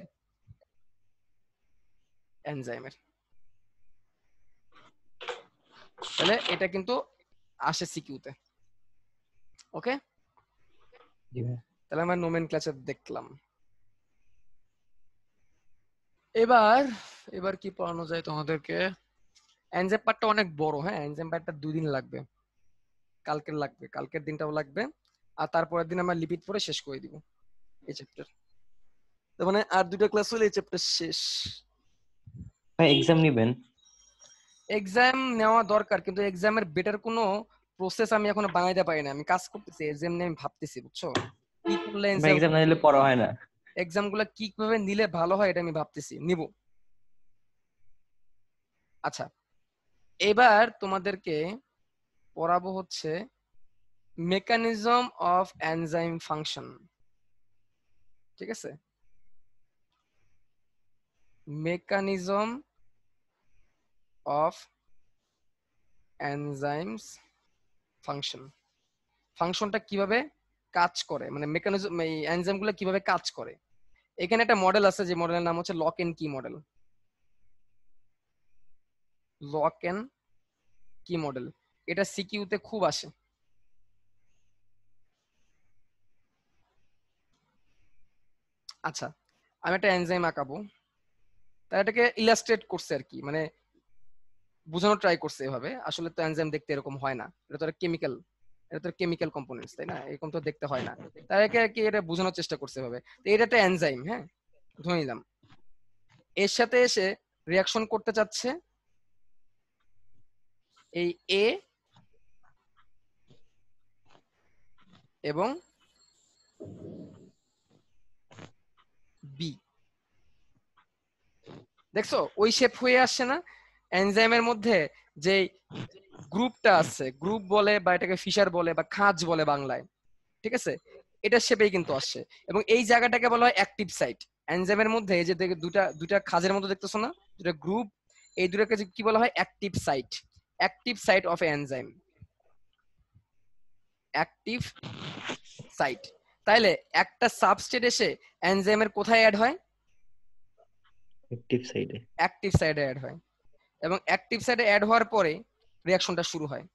এনজাইমের। তাহলে এটা কিন্তু আসে সিকিউতে। ওকে, তাহলে আমরা নোমেনক্লেচার দেখলাম। এবার এবার কি পড়ানো যায় তোমাদেরকে, এনজাইম পার্টটা অনেক বড়, হ্যাঁ এনজাইম পার্টটা দুই দিন লাগবে, কালকের লাগবে, কালকের দিনটাও লাগবে, আর তারপরের দিন আমরা লিপিড পড়ে শেষ করে দিব এই চ্যাপ্টার। তার মানে আর দুটো ক্লাস হলে এই চ্যাপ্টার শেষ। ভাই এক্সাম নেবেন? এক্সাম নেওয়া দরকার, কিন্তু এক্সামের বেটার কোনো প্রসেস আমি এখনো বানাইতে পারি না। আমি কাজ করতেছি এক্সাম নিয়ে, আমি ভাবতেছি, বুঝছো, কি করলে এক্সাম না নিলে পড়া হয় না, এক্সাম গুলা কিভাবে নিলে ভালো হয় এটা আমি ভাবতেছি, নিব। আচ্ছা, এবার তোমাদেরকে পড়াবো হচ্ছে মেকানিজম অফ এনজাইম ফাংশন। ঠিক আছে, মেকানিজম অফ এনজাইমস ফাংশন, ফাংশনটা কিভাবে কাজ করে, মানে মেকানিজম এই এনজাইম গুলো কিভাবে কাজ করে। এখানে একটা মডেল আছে, যে মডেলের নাম হচ্ছে lock and key model. Lock and key model, এটা সিকিউতে খুব আসে। আচ্ছা, আমি একটা এনজাইম আঁকাবো, তাই এটাকে ইলাস্ট্রেট করছে আর কি, মানে বোঝানোর ট্রাই করছে এভাবে। আসলে তো এনজাইম দেখতে এরকম হয় না, এটা তো কেমিক্যাল, এটা তো কেমিক্যাল কম্পোনেন্টস, তাই না, এরকম তো দেখতে হয় না। তাই একে আর কি এটা বোঝানোর চেষ্টা করছে এভাবে। তো এটা একটা এনজাইম, হ্যাঁ ধরে নিলাম, এর সাথে এসে রিঅ্যাকশন করতে চাচ্ছে এই এ এবং বি। দেখছো ওই শেপ হয়ে আসছে না এনজাইমের মধ্যে, যে গ্রুপটা আছে, গ্রুপ বলে বা এটাকে ফিশার বলে বা খাঁজ বলে বাংলায়, ঠিক আছে, এটা শেপেই কিন্তু আসছে। এবং এই জায়গাটাকে বলা হয় অ্যাক্টিভ সাইট এনজাইমের মধ্যে। এই যে দুটা দুটা খাঁজের মতো দেখতেছো না, দুটা গ্রুপ, এই দুটাকে কি বলা হয়, active site, active site of enzyme, active site. তাইলে একটা সাবস্ট্রেট এসে এনজাইমের কোথায় অ্যাড হয়, অ্যাক্টিভ সাইডে, অ্যাক্টিভ সাইডে অ্যাড হয়। এবং অ্যাক্টিভ সাইডে অ্যাড হওয়ার পরে রিঅ্যাকশনটা শুরু হয়।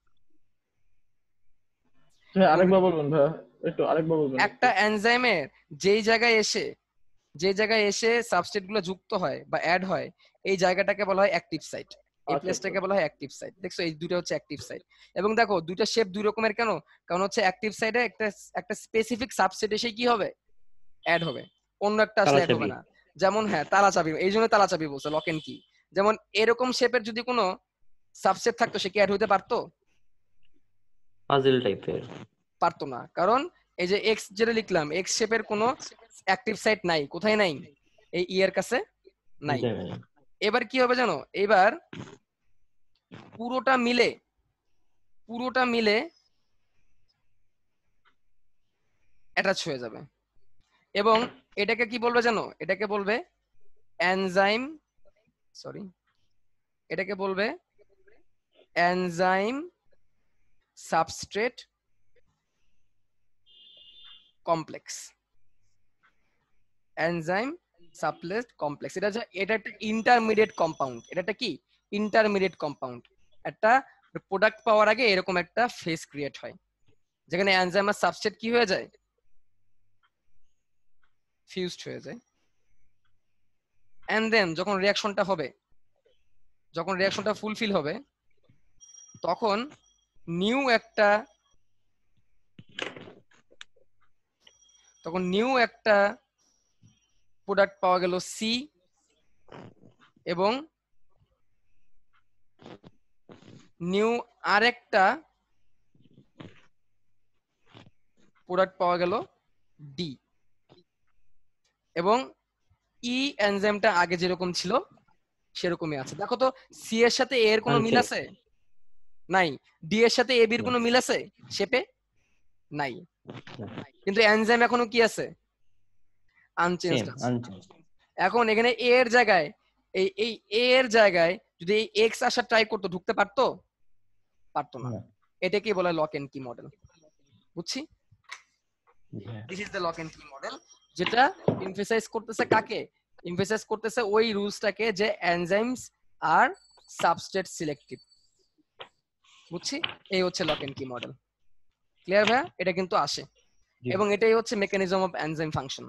আরেকবার বলবেন ভাই, একটু আরেকবার বলবেন। একটা এনজাইমের যেই জায়গায় এসে যে জায়গায় এসে সাবস্ট্রেট গুলো যুক্ত হয় বা অ্যাড হয়, এই জায়গাটাকে বলা হয় অ্যাক্টিভ সাইট, এই প্লেসটাকে বলা হয় অ্যাক্টিভ সাইট। দেখছো এই দুটো হচ্ছে অ্যাক্টিভ সাইট। এবং দেখো দুইটা শেপ দুই রকমের কেন, কারণ হচ্ছে অ্যাক্টিভ সাইডে একটা একটা স্পেসিফিক সাবস্ট্রেট এসে কি হবে, অ্যাড হবে, অন্য একটা আসলে অ্যাড হবে না। যেমন হ্যাঁ তালা চাবি, এই জন্য তালা চাবি বলছে লক এন্ড কি। যেমন এরকম শেপের যদি কোনো সাবস্ট্রেট থাকতো, সে কি অ্যাড হইতে পারতো, পাজল টাইপের পারতো না, কারণ এই যে এক্স যেটা লিখলাম, এক্স শেপের কোনো অ্যাক্টিভ সাইট নাই, কোথায় নাই, এই ই এর কাছে নাই। এবার কি হবে জানো, এবার পুরোটা মিলে পুরোটা মিলে অ্যাটাচ হয়ে যাবে। এবং এটাকে কি বলবে জানো, এটাকে বলবে এনজাইম, সরি এটাকে বলবে enzyme substrate complex, enzyme substrate complex. এটা এটা একটা ইন্টারমিডিয়েট কম্পাউন্ড, এটা একটা কি ইন্টারমিডিয়েট কম্পাউন্ড। একটা প্রোডাক্ট পাওয়ার আগে এরকম একটা ফেজ ক্রিয়েট হয়, যেখানে এনজাইম আর সাবস্ট্রেট কি হয়ে যায়, ফিউজড হয়ে যায়। এন্ড দেন যখন রিঅ্যাকশনটা হবে, যখন রিঅ্যাকশনটা ফুলফিল হবে, তখন নিউ একটা তখন নিউ একটা প্রোডাক্ট পাওয়া গেল সি, এবং নিউ আরেকটা প্রোডাক্ট পাওয়া গেল ডি, এবং ই এনজাইমটা আগে যেরকম ছিল সেরকমই আছে। দেখো তো সি এর সাথে এ এর কোনো মিল আছে? নাই। ডি এর সাথে এ বির কোনো মিল আছে শেপে? নাই। কিন্তু এনজাইম এখনো কি আছে? আনচেঞ্জড আছে। এখন এখানে এ এর জায়গায় এই এই এ এর জায়গায় যদি এই এক্স আসা ট্রাই করতো, ঢুকতে পারতো? পারতো না। এটাকে বলে লক এন্ড কি মডেল। বুঝছি? This is the lock and key model, যেটা এমফাসাইজ করতেছে কাকে? এমফাসাইজ করতেছে ওই রুলসটাকে যে এনজাইমস আর সাবস্ট্রেট সিলেক্টিভ। বুঝছি? এই হচ্ছে lock and key model. Clear ভাইয়া? এটা কিন্তু আসে, এবং এটাই হচ্ছে mechanism of enzyme function.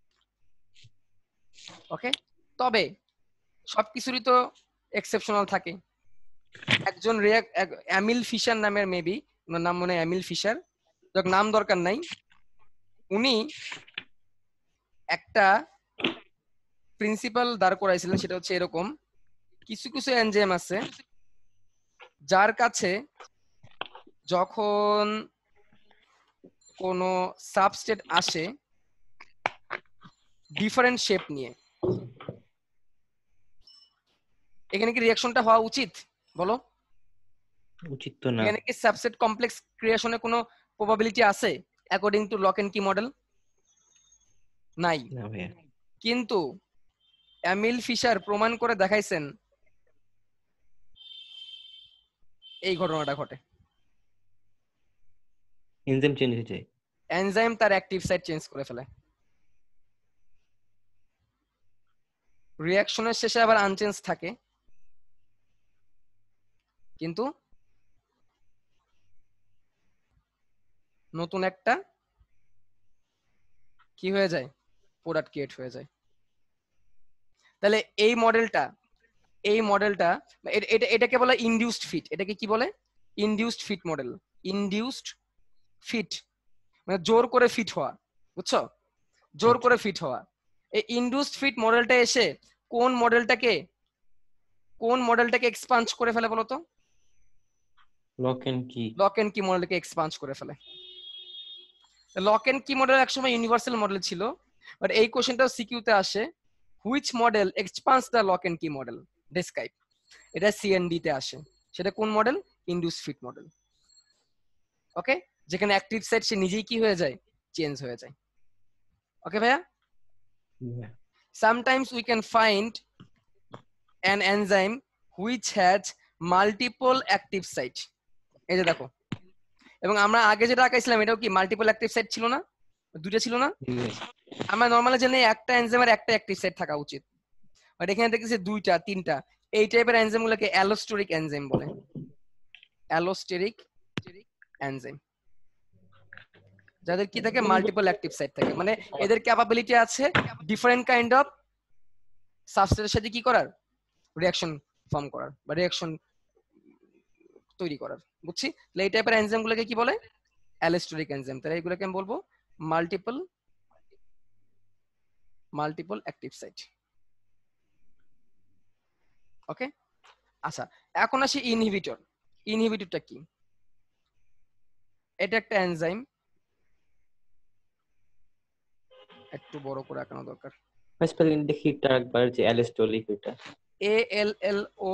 Okay, তবে সবকিছুরই তো এক্সেপশনাল থাকে। একজন এমিল ফিশার নামের, মেবি ওনার নাম মনে হয় এমিল ফিশার, যাক নাম দরকার নাই, উনি একটা প্রিন্সিপাল দাঁড় করাইছিলেন, সেটা হচ্ছে এরকম: কিছু কিছু এনজাইম আছে যার কাছে যখন কোনো সাবস্টেট আসে ডিফারেন্ট শেপ নিয়ে, এখানে কি রিঅ্যাকশনটা হওয়া উচিত? বলো। উচিত তো না। এখানে কি সাবসেট কমপ্লেক্স ক্রিয়েশনের কোনো প্রবাবিলিটি আছে according to lock and key model? নাই। না ভাইয়া। কিন্তু এমিল ফিশার প্রমাণ করে দেখাইছেন এই ঘটনাটা ঘটে। এনজাইম চেঞ্জ হয়ে যায়, এনজাইম তার অ্যাক্টিভ সাইট চেঞ্জ করে ফেলে, রিঅ্যাকশনের শেষে আবার আনচেঞ্জ থাকে, কিন্তু নতুন একটা কি হয়ে যায়? প্রোডাক্ট ক্রিয়েট হয়ে যায়। তাহলে এই মডেলটা এই মডেলটা এটা এটাকে বলে ইনডিউসড ফিট। এটাকে কি বলে? Induced fit model. Induced fit মানে জোর করে ফিট হওয়া। বুঝছো? জোর করে ফিট হওয়া। এই ইনডিউসড ফিট মডেলটা এসে কোন মডেলটাকে কোন মডেলটাকে এক্সপান্ড করে ফেলে বলো তো? Lock and key. Lock and key মডেলকে এক্সপান্ড করে ফেলে। লক এন্ড কি মডেল একসময় ইউনিভার্সাল মডেল ছিল, বাট এই কোশ্চেনটাও সিকিউতে আসে, which model expands the lock and key model describe. এটা সিএনডি তে আসে। সেটা কোন model? Induce fit model. Okay, যেখানে অ্যাক্টিভ সাইট সে নিজেই কি হয়ে যায়? চেঞ্জ হয়ে যায়। ওকে ভাইয়া? Sometimes we can find an enzyme which has multiple active site. এই যে দেখো, এবং আমরা আগে যেটা আঁকাইছিলাম এটাও কি মাল্টিপল অ্যাক্টিভ সাইট ছিল না? দুটো ছিল না? আমরা নরমালি জানি একটা এনজাইমের একটা অ্যাক্টিভ সাইট থাকা উচিত, বাট এখানে দেখতেছি দুইটা তিনটা। এই টাইপের এনজাইম গুলোকে অ্যালোস্টেরিক এনজাইম বলে। অ্যালোস্টেরিক এনজাইম যাদের কি থাকে? মাল্টিপল অ্যাক্টিভ সাইট থাকে, মানে এদের ক্যাপাবিলিটি আছে ডিফারেন্ট কাইন্ড অফ সাবস্টেন্সের সাথে কি করার? রিঅ্যাকশন ফর্ম করার বা রিঅ্যাকশন তৈরি করার। বুঝছি? তাহলে এই টাইপের এনজাইম গুলোকে কি বলে? Allosteric enzyme. তাহলে এইগুলোকে আমি বলবো multiple multiple active site. Okay, আচ্ছা এখন আসি ইনহিবিটর। ইনহিবিটরটা কি? এটা একটা এনজাইম, একটু বড় করে আঁকানো দরকার। স্পেলিং দেখি এটা একবার, যে অ্যালোস্টেরিক এটা এ এল এল ও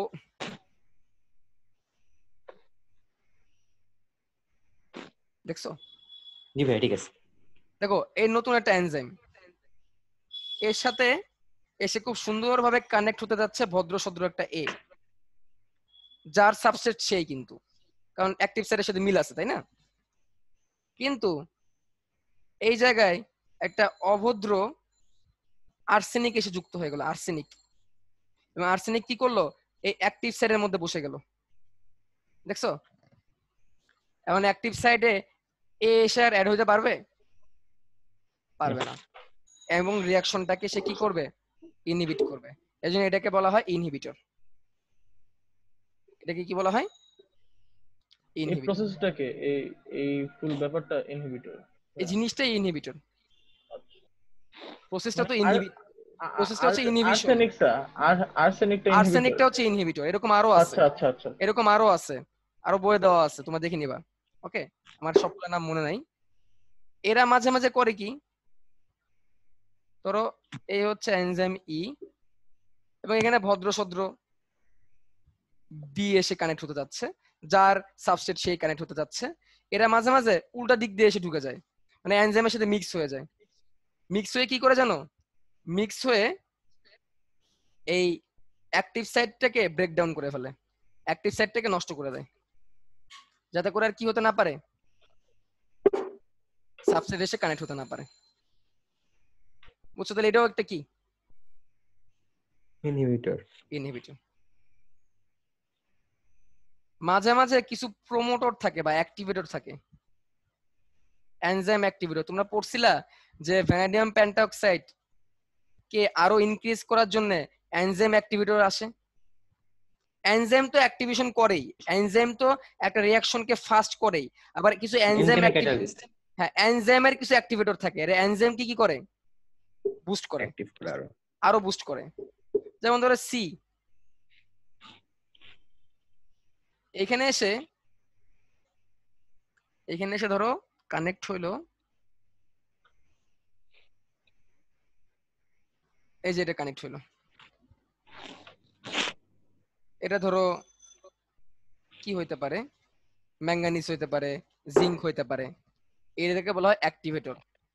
দেখছো? জি ভাই ঠিক আছে। দেখো এই নতুন একটা এনজাইম, এর সাথে এসে খুব সুন্দরভাবে কানেক্ট হতে যাচ্ছে ভদ্র সদ্র একটা এ, যার সাবসেট সেই, কিন্তু কারণ অ্যাক্টিভ সাইটের সাথে মিল আছে, তাই না? কিন্তু এই জায়গায় একটা অভদ্র আর্সেনিক এসে যুক্ত হয়ে গেল। আর্সেনিক, এবং আর্সেনিক কি করলো? এই অ্যাক্টিভ সাইটের মধ্যে বসে গেল। দেখছো? এখন অ্যাক্টিভ সাইটে এ এসে আর অ্যাড হতে পারবে? পারবে না, এবং রিঅ্যাকশনটাকে সে কি করবে? ইনহিবিট করবে। এজন্য এটাকে বলা হয় ইনহিবিটর। এটাকে কি বলা হয়? এই ইনহিবিটর প্রসেসটাকে এই এই ফুল ব্যাপারটা ইনহিবিটর এই জিনিসটাই ইনহিবিটর প্রসেসটা তো মানে আর ইনহিবিট প্রসেসটা হচ্ছে ইনহিবিশন আর্সেনিকটা আর্সেনিকটা ইনহিবিটর আর্সেনিকটা হচ্ছে ইনহিবিটর এরকম আরো আছে আচ্ছা আচ্ছা আচ্ছা এরকম আরো আছে আরো বইয়ে দেওয়া আছে তোমরা দেখে নিবা ওকে আমার সবগুলো নাম মনে নাই এরা মাঝে মাঝে করে কি ধরো এই হচ্ছে এনজাইম ই এবং এখানে ভদ্র সদ্র বি এসে কানেক্ট হতে যাচ্ছে যার সাবস্ট্রেট সেই কানেক্ট হতে যাচ্ছে এরা মাঝে মাঝে উল্টা দিক দিয়ে এসে ঢুকে যায় মানে এনজাইমের সাথে মিক্স হয়ে যায় মিক্স হয়ে কি করে জানো মিক্স হয়ে এই অ্যাক্টিভ সাইটটাকে ব্রেকডাউন করে ফেলে অ্যাক্টিভ সাইটটাকে নষ্ট করে দেয় যাতে করে আর কি হতে না পারে সাবস্ট্রেট এসে কানেক্ট হতে না পারে বুঝছো তাহলে এটাও একটা কি ইনহিবিটর ইনহিবিটর মাঝে মাঝে কিছু প্রমোটর থাকে বা অ্যাক্টিভেটর থাকে এনজাইম অ্যাক্টিভেটর তোমরা পড়ছিলা যে ভ্যানাডিয়াম পেন্টঅক্সাইড কে আরো ইনক্রিজ করার জন্য এনজাইম অ্যাক্টিভেটর আসে এনজাইম তো অ্যাক্টিভেশন করেই এনজাইম তো একটা রিঅ্যাকশনকে ফাস্ট করেই আবার কিছু এনজাইম ক্যাটালিস্ট হ্যাঁ এনজাইমের কিছু অ্যাক্টিভেটর থাকে এর এনজাইম কি কি করে বুস্ট করে অ্যাক্টিভ করে আরো আরো বুস্ট করে যেমন ধরো সি এখানে এসে এখানে এসে ধরো কানেক্ট হইলো এই যে এটা কানেক্ট হইলো এটা ধরো কি হইতে পারে ম্যাঙ্গানিজ হইতে পারে জিঙ্ক হইতে পারে এটাকে বলা হয় অ্যাক্টিভেটর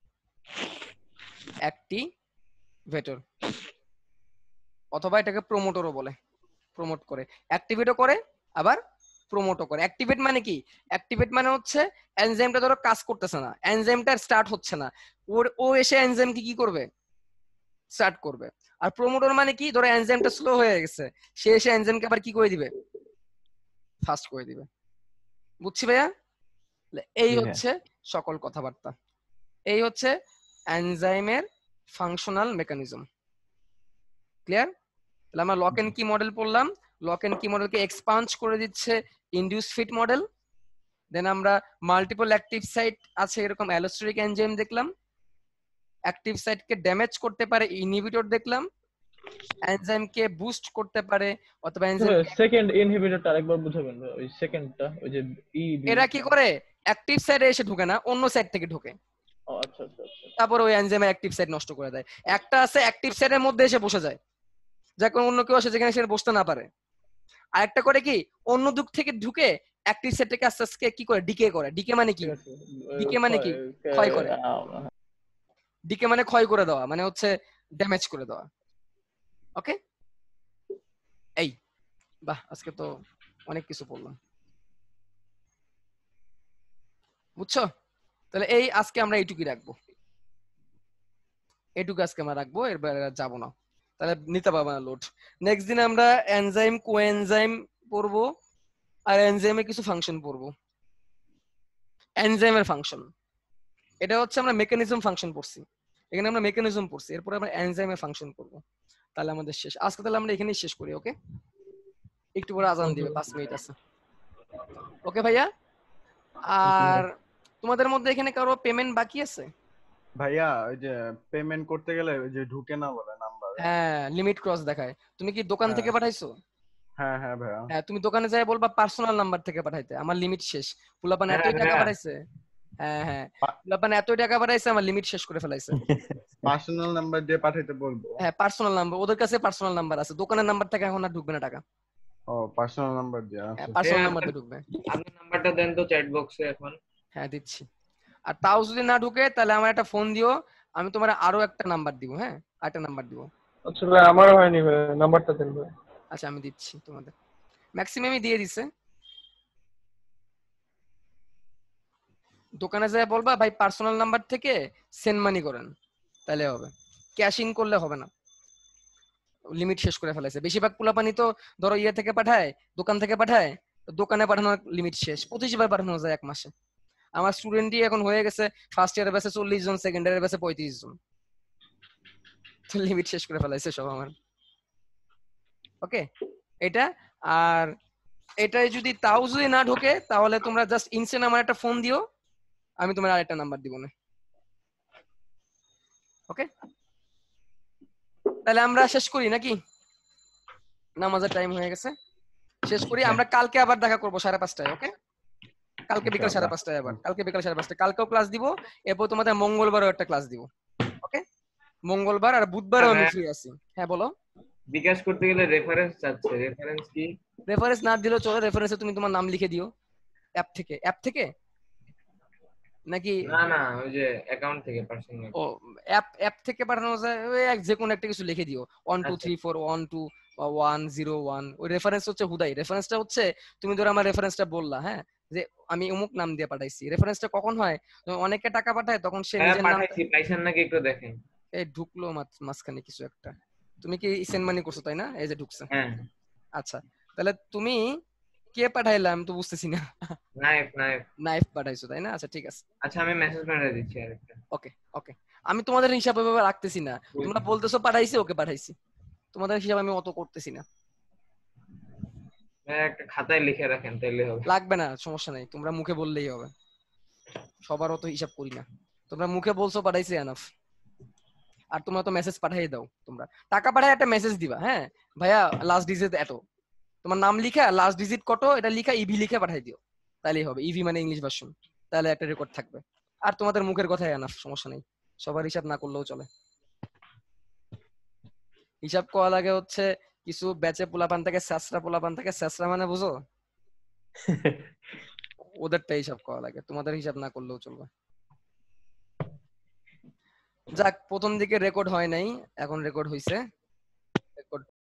অ্যাক্টিভেটর অথবা এটাকে প্রমোটরও বলে প্রমোট করে অ্যাক্টিভেটও করে আবার প্রমোটও করে অ্যাক্টিভেট মানে কি অ্যাক্টিভেট মানে হচ্ছে এনজাইমটা ধরো কাজ করতেছে না এনজাইমটা স্টার্ট হচ্ছে না ওর ও এসে এনজাইমকে কি করবে স্টার্ট করবে আর প্রমোটর মানে কি ধরো এনজাইমটা স্লো হয়ে গেছে সে এসে এনজাইমকে আবার কি করে দিবে ফাস্ট করে দিবে বুঝছি ভাইয়া এই হচ্ছে সকল কথাবার্তা এই হচ্ছে এনজাইমের ফাংশনাল মেকানিজম ক্লিয়ার তাহলে আমরা লক এন্ড কি মডেল পড়লাম লক এন্ড কি মডেলকে এক্সপান্ড করে দিচ্ছে ইনডিউস ফিট মডেল দেন আমরা মাল্টিপল অ্যাক্টিভ সাইট আছে এরকম অ্যালোস্টেরিক এনজাইম দেখলাম অ্যাক্টিভ সাইটকে ড্যামেজ করতে পারে ইনহিবিটর দেখলাম এনজাইমকে বুস্ট করতে পারে অথবা এনজাইম সেকেন্ড ইনহিবিটরটা আরেকবার বুঝাবেন ওই সেকেন্ডটা ওই যে ই এরা কি করে অ্যাক্টিভ সাইটে এসে ঢোকে না অন্য সাইট থেকে ঢোকে ও আচ্ছা আচ্ছা আচ্ছা তারপর ওই এনজাইমের অ্যাক্টিভ সাইট নষ্ট করে দেয় একটা আছে অ্যাক্টিভ সাইটের মধ্যে এসে বসে যায় যাকে অন্য কেউ আসে যেখানে সে বসতে না পারে আর একটা করে কি অন্য দিক থেকে ঢুকে অ্যাক্টিভ সাইটটাকে আস্তে আস্তে কি করে ডিকে করে ডিকে মানে কি ডিকে মানে কি ক্ষয় করে ডিকে মানে ক্ষয় করে দেওয়া মানে হচ্ছে ড্যামেজ করে দেওয়া ওকে এই বাহ আজকে তো অনেক কিছু পড়লাম বুঝছো তাহলে এই আজকে আমরা এইটুকুই রাখবো এইটুকু আজকে আমরা রাখবো এরপরে যাবো না তাহলে নিতে পারবো না লোড নেক্সট দিন আমরা এনজাইম কোএনজাইম পড়বো আর এনজাইমের কিছু ফাংশন পড়বো এনজাইমের ফাংশন এটা হচ্ছে আমরা মেকানিজম ফাংশন পড়ছি এখানে আমরা মেকানিজম পড়ছি এরপরে আমরা এনজাইমের ফাংশন পড়বো তাহলে আমাদের শেষ আজকে তাহলে আমরা এখানেই শেষ করি ওকে একটু পরে আজান দিবে পাঁচ মিনিট আছে ওকে ভাইয়া আর তোমাদের মধ্যে এখানে কারো পেমেন্ট বাকি আছে ভাইয়া ওই যে পেমেন্ট করতে গেলে ওই যে ঢুকে না বলে নাম্বার হ্যাঁ লিমিট ক্রস দেখায় তুমি কি দোকান থেকে পাঠাইছো হ্যাঁ হ্যাঁ ভাইয়া হ্যাঁ তুমি দোকানে যাই বলবা পার্সোনাল নাম্বার থেকে পাঠাইতে আমার লিমিট শেষ ফুলাপান এতই টাকা পাঠাইছে হ্যাঁ হ্যাঁ ফুলাপান এতই টাকা পাঠাইছে আমার লিমিট শেষ করে ফেলাইছে পার্সোনাল নাম্বার দিয়ে পাঠাইতে বলবো হ্যাঁ পার্সোনাল নাম্বার ওদের কাছে পার্সোনাল নাম্বার আছে দোকানের নাম্বার থেকে এখন আর ঢুকবে না টাকা ও পার্সোনাল নাম্বার দিয়া হ্যাঁ পার্সোনাল নাম্বার দিয়ে ঢুকবে আপনার নাম্বারটা দেন তো চ্যাট বক্সে এখন হ্যাঁ দিচ্ছি আর তাও যদি না ঢুকে তাহলে আমার একটা ফোন দিও আমি তোমার আরো একটা নাম্বার দিব হ্যাঁ আরেকটা নাম্বার দিব আচ্ছা ভাই আমার হয়নি ভাই নাম্বারটা দেন ভাই আচ্ছা আমি দিচ্ছি তোমাদের ম্যাক্সিমামই দিয়ে দিছে দোকানে যায় বলবা ভাই পার্সোনাল নাম্বার থেকে সেন্ড মানি করেন তাহলে হবে ক্যাশ ইন করলে হবে না লিমিট শেষ করে ফেলেছে বেশিরভাগ পোলাপানি তো ধরো ইয়ে থেকে পাঠায় দোকান থেকে পাঠায় দোকানে পাঠানোর লিমিট শেষ পঁচিশ বার পাঠানো যায় এক মাসে আমার স্টুডেন্টই এখন হয়ে গেছে ফার্স্ট ইয়ারের ব্যাচে চল্লিশ জন সেকেন্ড ইয়ারের ব্যাচে পঁয়ত্রিশ জন লিমিট শেষ করে ফেলাইছে সব আমার ওকে এটা আর এটাই যদি তাও যদি না ঢোকে তাহলে তোমরা জাস্ট ইনস্ট্যান্ট আমার একটা ফোন দিও, আমি তোমার আরেকটা নাম্বার দিব না। ওকে, তাহলে আমরা শেষ করি নাকি? নামাজের টাইম হয়ে গেছে, শেষ করি। আমরা কালকে আবার দেখা করবো সাড়ে পাঁচটায়। ওকে, কালকে বিকাল সাড়ে পাঁচটায় আবার, কালকে বিকাল সাড়ে পাঁচটায় কালকেও ক্লাস দিব, এরপর তোমাদের মঙ্গলবারও একটা ক্লাস দিব। ওকে, মঙ্গলবার আর বুধবারও আমি ফ্রি আছি। হ্যাঁ বলো। বিকাশ করতে গেলে রেফারেন্স চাচ্ছে, রেফারেন্স কি? রেফারেন্স না দিলেও চলো, রেফারেন্সে তুমি তোমার নাম লিখে দিও। অ্যাপ থেকে, অ্যাপ থেকে নাকি? না না, ওই যে অ্যাকাউন্ট থেকে পার্সোনাল। ও অ্যাপ অ্যাপ থেকে পাঠানো যায়, ওই এক যে কোনো একটা কিছু লিখে দিও, one two three four one two one zero one. ওই রেফারেন্স হচ্ছে হুদাই, রেফারেন্সটা হচ্ছে তুমি ধরো আমার রেফারেন্সটা বললা, হ্যাঁ যে আমি অমুক নাম দিয়ে পাঠাইছি। রেফারেন্সটা কখন হয়, অনেকে টাকা পাঠায় তখন সে হ্যাঁ নিজের নাম। পাঠাইছি, পাইছেন নাকি একটু দেখেন। এই ঢুকলো মাঝ- মাঝখানে কিছু একটা। তুমি কি সেন্ড মানি করছো তাই না? এই যে ঢুকছে। হ্যাঁ আচ্ছা, তাহলে তুমি কে পাঠাইলা আমি তো বুঝতেছি না। Knife knife. নাইফ পাঠাইছো তাই না? আচ্ছা ঠিক আছে, আচ্ছা আমি মেসেজ পাঠিয়ে দিচ্ছি আরেকটা। ওকে ওকে। আমি তোমাদের হিসাব এভাবে রাখতেছি না, তোমরা বলতেছো পাঠাইছি, ওকে পাঠাইছি, তোমাদের হিসাব আমি অত করতেছি না। হ্যাঁ, একটা খাতায় লিখে রাখেন তাইলে হবে। লাগবে না, সমস্যা নাই, তোমরা মুখে বললেই হবে, সবার অত হিসাব করি না। তোমরা মুখে বলছো পাঠাইছি এনাফ। আর তোমরা তো মেসেজ পাঠিয়ে দাও, তোমরা টাকা পাঠায় একটা মেসেজ দিবা, হ্যাঁ ভাইয়া লাস্ট ডিজিট এত, তোমার নাম লিখা লাস্ট ডিজিট কত এটা লিখা ইভি লিখে পাঠিয়ে দিও, তাহলেই হবে। ইভি মানে ইংলিশ ভার্সন, তাহলে একটা রেকর্ড থাকবে। আর তোমাদের মুখের কথাই এনাফ, সমস্যা নেই, সবার হিসাব না করলেও চলে। হিসাব করা লাগে হচ্ছে কিছু ব্যাচে পোলাপান থেকে, স্যাসরা পোলাপান থেকে, স্যাসরা মানে বুঝো, ওদেরটা হিসাব করা লাগে, তোমাদের হিসাব না করলেও চলবে। যাক, প্রথম দিকে রেকর্ড হয় নাই, এখন রেকর্ড হইছে। রেকর্ড